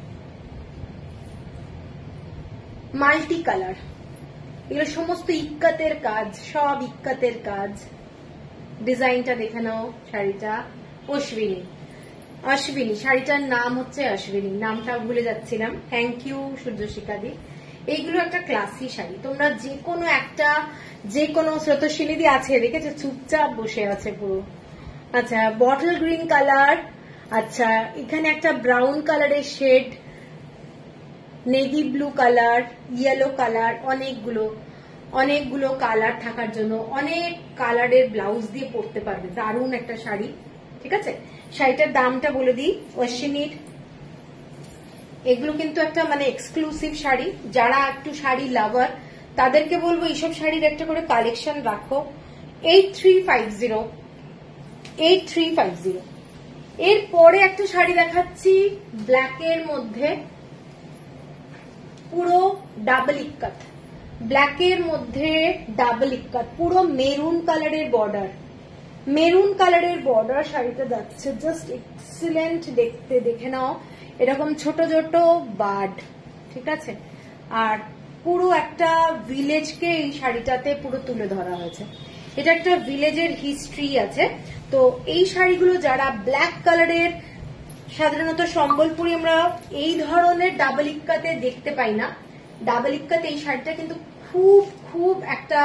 মাল্টি কালার, এগুলো সমস্ত ইক্কাতের কাজ, সব ইক্কাতের কাজ। ডিজাইনটা দেখে নাও শাড়িটা। অশ্বিনী, অশ্বিনী শাড়িটার নাম হচ্ছে অশ্বিনী, নামটা ভুলে যাচ্ছিলাম। Thank you Suryashikha di. এইগুলো একটা ক্লাসি শাড়ি, তোমরা যে কোনো একটা, যে কোনো স্রোতস্বিনী দি আছে দেখেছো, চুপচাপ বসে আছে পুরো। আচ্ছা, বটল গ্রিন কালার, আচ্ছা এখানে একটা ব্রাউন কালারের shade, navy blue colour, yellow colour, অনেকগুলো অনেকগুলো কালার থাকার জন্য অনেক কালারের ব্লাউজ দিয়ে পরতে পারবে, দারুণ একটা শাড়ি, ঠিক আছে। শাড়িটার দামটা বলে দিই, অশ্বিনীর। এগুলো কিন্তু একটা মানে এক্সক্লুসিভ শাড়ি, যারা একটু শাড়ি লাভার তাদেরকে বলবো এইসব শাড়ির একটা করে কালেকশন রাখো। Eight three five zero, eight three five zero. এরপরে একটা শাড়ি দেখাচ্ছি ব্ল্যাকের মধ্যে, পুরো ডাবল ইক্কাত, ব্ল্যাকের মধ্যে ডাবল ইক্কাত, পুরো মেরুন কালারের বর্ডার, মেরুন কালারের বর্ডার। শাড়িটা যাচ্ছে জাস্ট এক্সিলেন্ট দেখতে, দেখে নাও, এরকম ছোট ছোট বার্ড, ঠিক আছে। আর পুরো একটা ভিলেজকে এই শাড়িটাতে পুরো তুলে ধরা হয়েছে। এটা একটা ভিলেজের হিস্ট্রি আছে। তো এই শাড়িগুলো যারা ব্ল্যাক কালারের, সাধারণত সম্বলপুরি আমরা এই ধরনের ডাবল ইক্কাতে দেখতে পাই না। ডাবল ইক্কাতে এই শাড়িটা কিন্তু খুব খুব একটা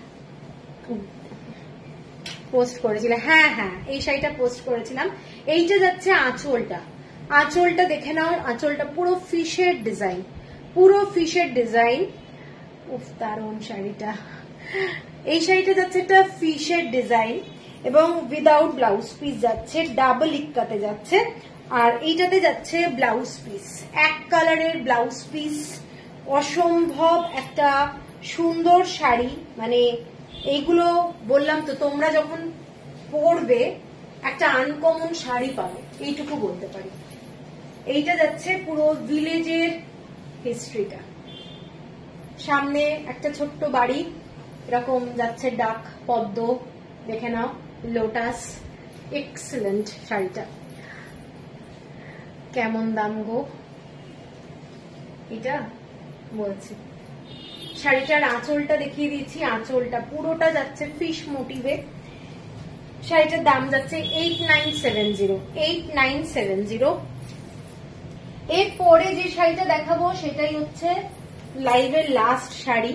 পোস্ট করেছিলাম, হ্যাঁ হ্যাঁ এই শাড়িটা পোস্ট করেছিলাম। এইটা যাচ্ছে আঁচলটা, আঁচলটা দেখে নাও, আঁচলটা পুরো ফিশের ডিজাইন, পুরো ফিশের ডিজাইন। উফ দারুণ শাড়িটা। এই শাড়িটা যাচ্ছে একটা ফিশের ডিজাইন এবং উইদাউট ব্লাউজ পিস যাচ্ছে, ডাবল ইক্কাতে যাচ্ছে। আর এইটাতে যাচ্ছে ব্লাউজ পিস, এক কালারের ব্লাউজ পিস। অসম্ভব একটা সুন্দর শাড়ি, মানে এইগুলো বললাম তো তোমরা যখন পরবে একটা আনকমন শাড়ি পাবে, এইটুকু বলতে পারি। এইটা যাচ্ছে পুরো ভিলেজের হিস্ট্রিটা। সামনে একটা ছোট্ট বাড়ি, এরকম যাচ্ছে ডাক পদ্ম, দেখে নাও, লোটাস। এক্সেলেন্ট শাড়িটা। কেমন দাম গো এটা বলছি। শাড়িটার আঁচলটা দেখিয়ে দিচ্ছি, আঁচলটা পুরোটা যাচ্ছে ফিশ মোটিভে। শাড়িটার দাম যাচ্ছে eight nine seven zero, eight nine seven zero. এরপরে যে শাড়িটা দেখাবো সেটাই হচ্ছে লাইভের লাস্ট শাড়ি।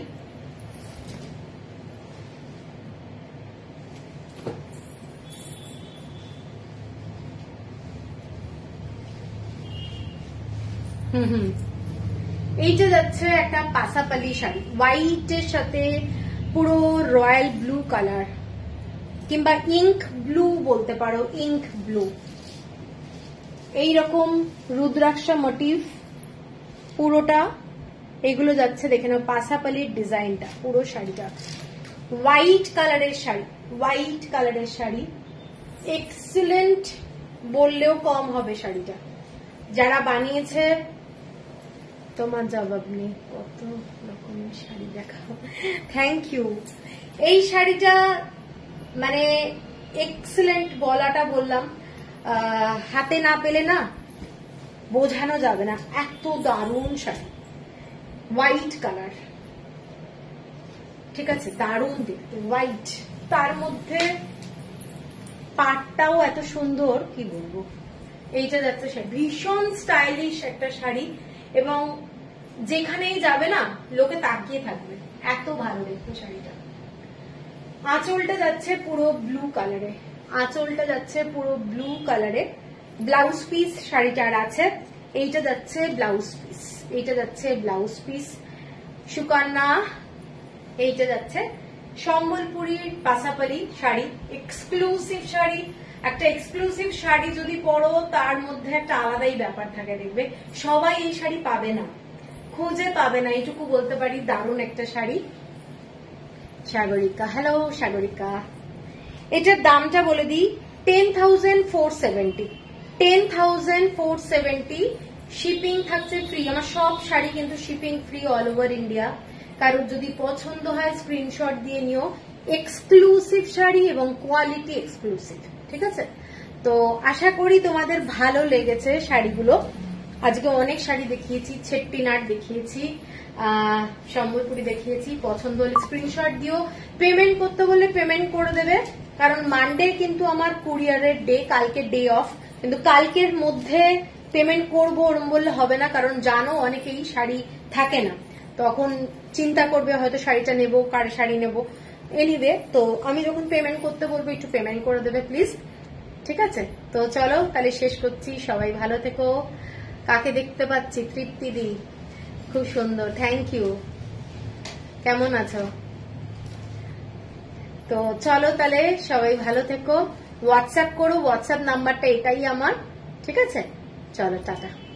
হুম হুম এইটা যাচ্ছে একটা পাসাপালি শাড়ি, হোয়াইটের সাথে পুরো রয়্যাল ব্লু কালার কিংবা ইঙ্ক ব্লু বলতে পারো, ইঙ্ক ব্লু। এইরকম রুদ্রাক্ষা মোটিভ পুরোটা, এগুলো যাচ্ছে দেখে নাও পাসাপালির ডিজাইনটা। পুরো শাড়িটা হোয়াইট কালারের শাড়ি, হোয়াইট কালারের শাড়ি। এক্সিলেন্ট বললেও কম হবে শাড়িটা। যারা বানিয়েছে তোমার জবাব নেই, কত রকমের শাড়ি দেখাও। Thank you. এই শাড়িটা মানে এক্সিলেন্ট বলাটা বললাম, হাতে না পেলে না বোঝানো যাবে না, এত দারুণ শাড়ি। হোয়াইট কালার, ঠিক আছে, দারুণ দেখতে হোয়াইট, তার মধ্যে পাটটাও এত সুন্দর, কি বলবো। এইটা যাচ্ছে ভীষণ স্টাইলিশ একটা শাড়ি এবং যেখানেই যাবে না লোকে তাকিয়ে থাকবে, এত ভালো দেখতে শাড়িটা। আঁচলটা যাচ্ছে পুরো ব্লু কালারে, আঁচলটা যাচ্ছে পুরো ব্লু কালারে। ব্লাউজ পিস শাড়িটার আছে, এইটা যাচ্ছে ব্লাউজ পিস, এইটা যাচ্ছে ব্লাউজ পিস। সুকন্যা, এইটা যাচ্ছে সম্বলপুরীর পাসাপালি শাড়ি, এক্সক্লুসিভ শাড়ি। একটা এক্সক্লুসিভ শাড়ি যদি পরো তার মধ্যে একটা আলাদাই ব্যাপার থাকে, দেখবে সবাই এই শাড়ি পাবে না, খুঁজে পাবে না, এইটুকু বলতে পারি। দারুণ একটা শাড়ি। সাগরিকা, হ্যালো সাগরিকা। এটার দামটা বলে দিই, ten thousand four seventy, ten thousand four seventy. Shipping থাকছে ফ্রি। আমার সব শাড়ি কিন্তু shipping free all over India. কারোর যদি পছন্দ হয় স্ক্রিনশট দিয়ে নিও। এক্সক্লুসিভ শাড়ি এবং কোয়ালিটি এক্সক্লুসিভ, ঠিক আছে। তো আশা করি তোমাদের ভালো লেগেছে শাড়িগুলো। আজকে অনেক শাড়ি দেখিয়েছি, চেট্টিনাট দেখিয়েছি, আহ সম্বলপুরি দেখিয়েছি। পছন্দ হলে স্ক্রিনশট দিও। পেমেন্ট করতে বললে পেমেন্ট করে দেবে, কারণ মানডে কিন্তু আমার কুরিয়ারের ডে, কালকে ডে অফ। কিন্তু কালকের মধ্যে পেমেন্ট করবো ওরম বললে হবে না, কারণ জানো অনেকেই শাড়ি থাকে না, তখন চিন্তা করবে হয়তো শাড়িটা নেবো, কার শাড়ি নেবো। এনিওয়ে, তো আমি যখন পেমেন্ট করতে বলবো একটু পেমেন্ট করে দেবে প্লিজ, ঠিক আছে। তো চলো তাহলে শেষ করছি। সবাই ভালো থেকো। কাকে দেখতে পাচ্ছি? তৃপ্তি দি, খুব সুন্দর, থ্যাংক ইউ। কেমন আছো? তো চলো তাহলে সবাই ভালো থেকো। হোয়াটসঅ্যাপ করো, হোয়াটসঅ্যাপ নাম্বারটা এটাই আমার, ঠিক আছে। চলো টাটা।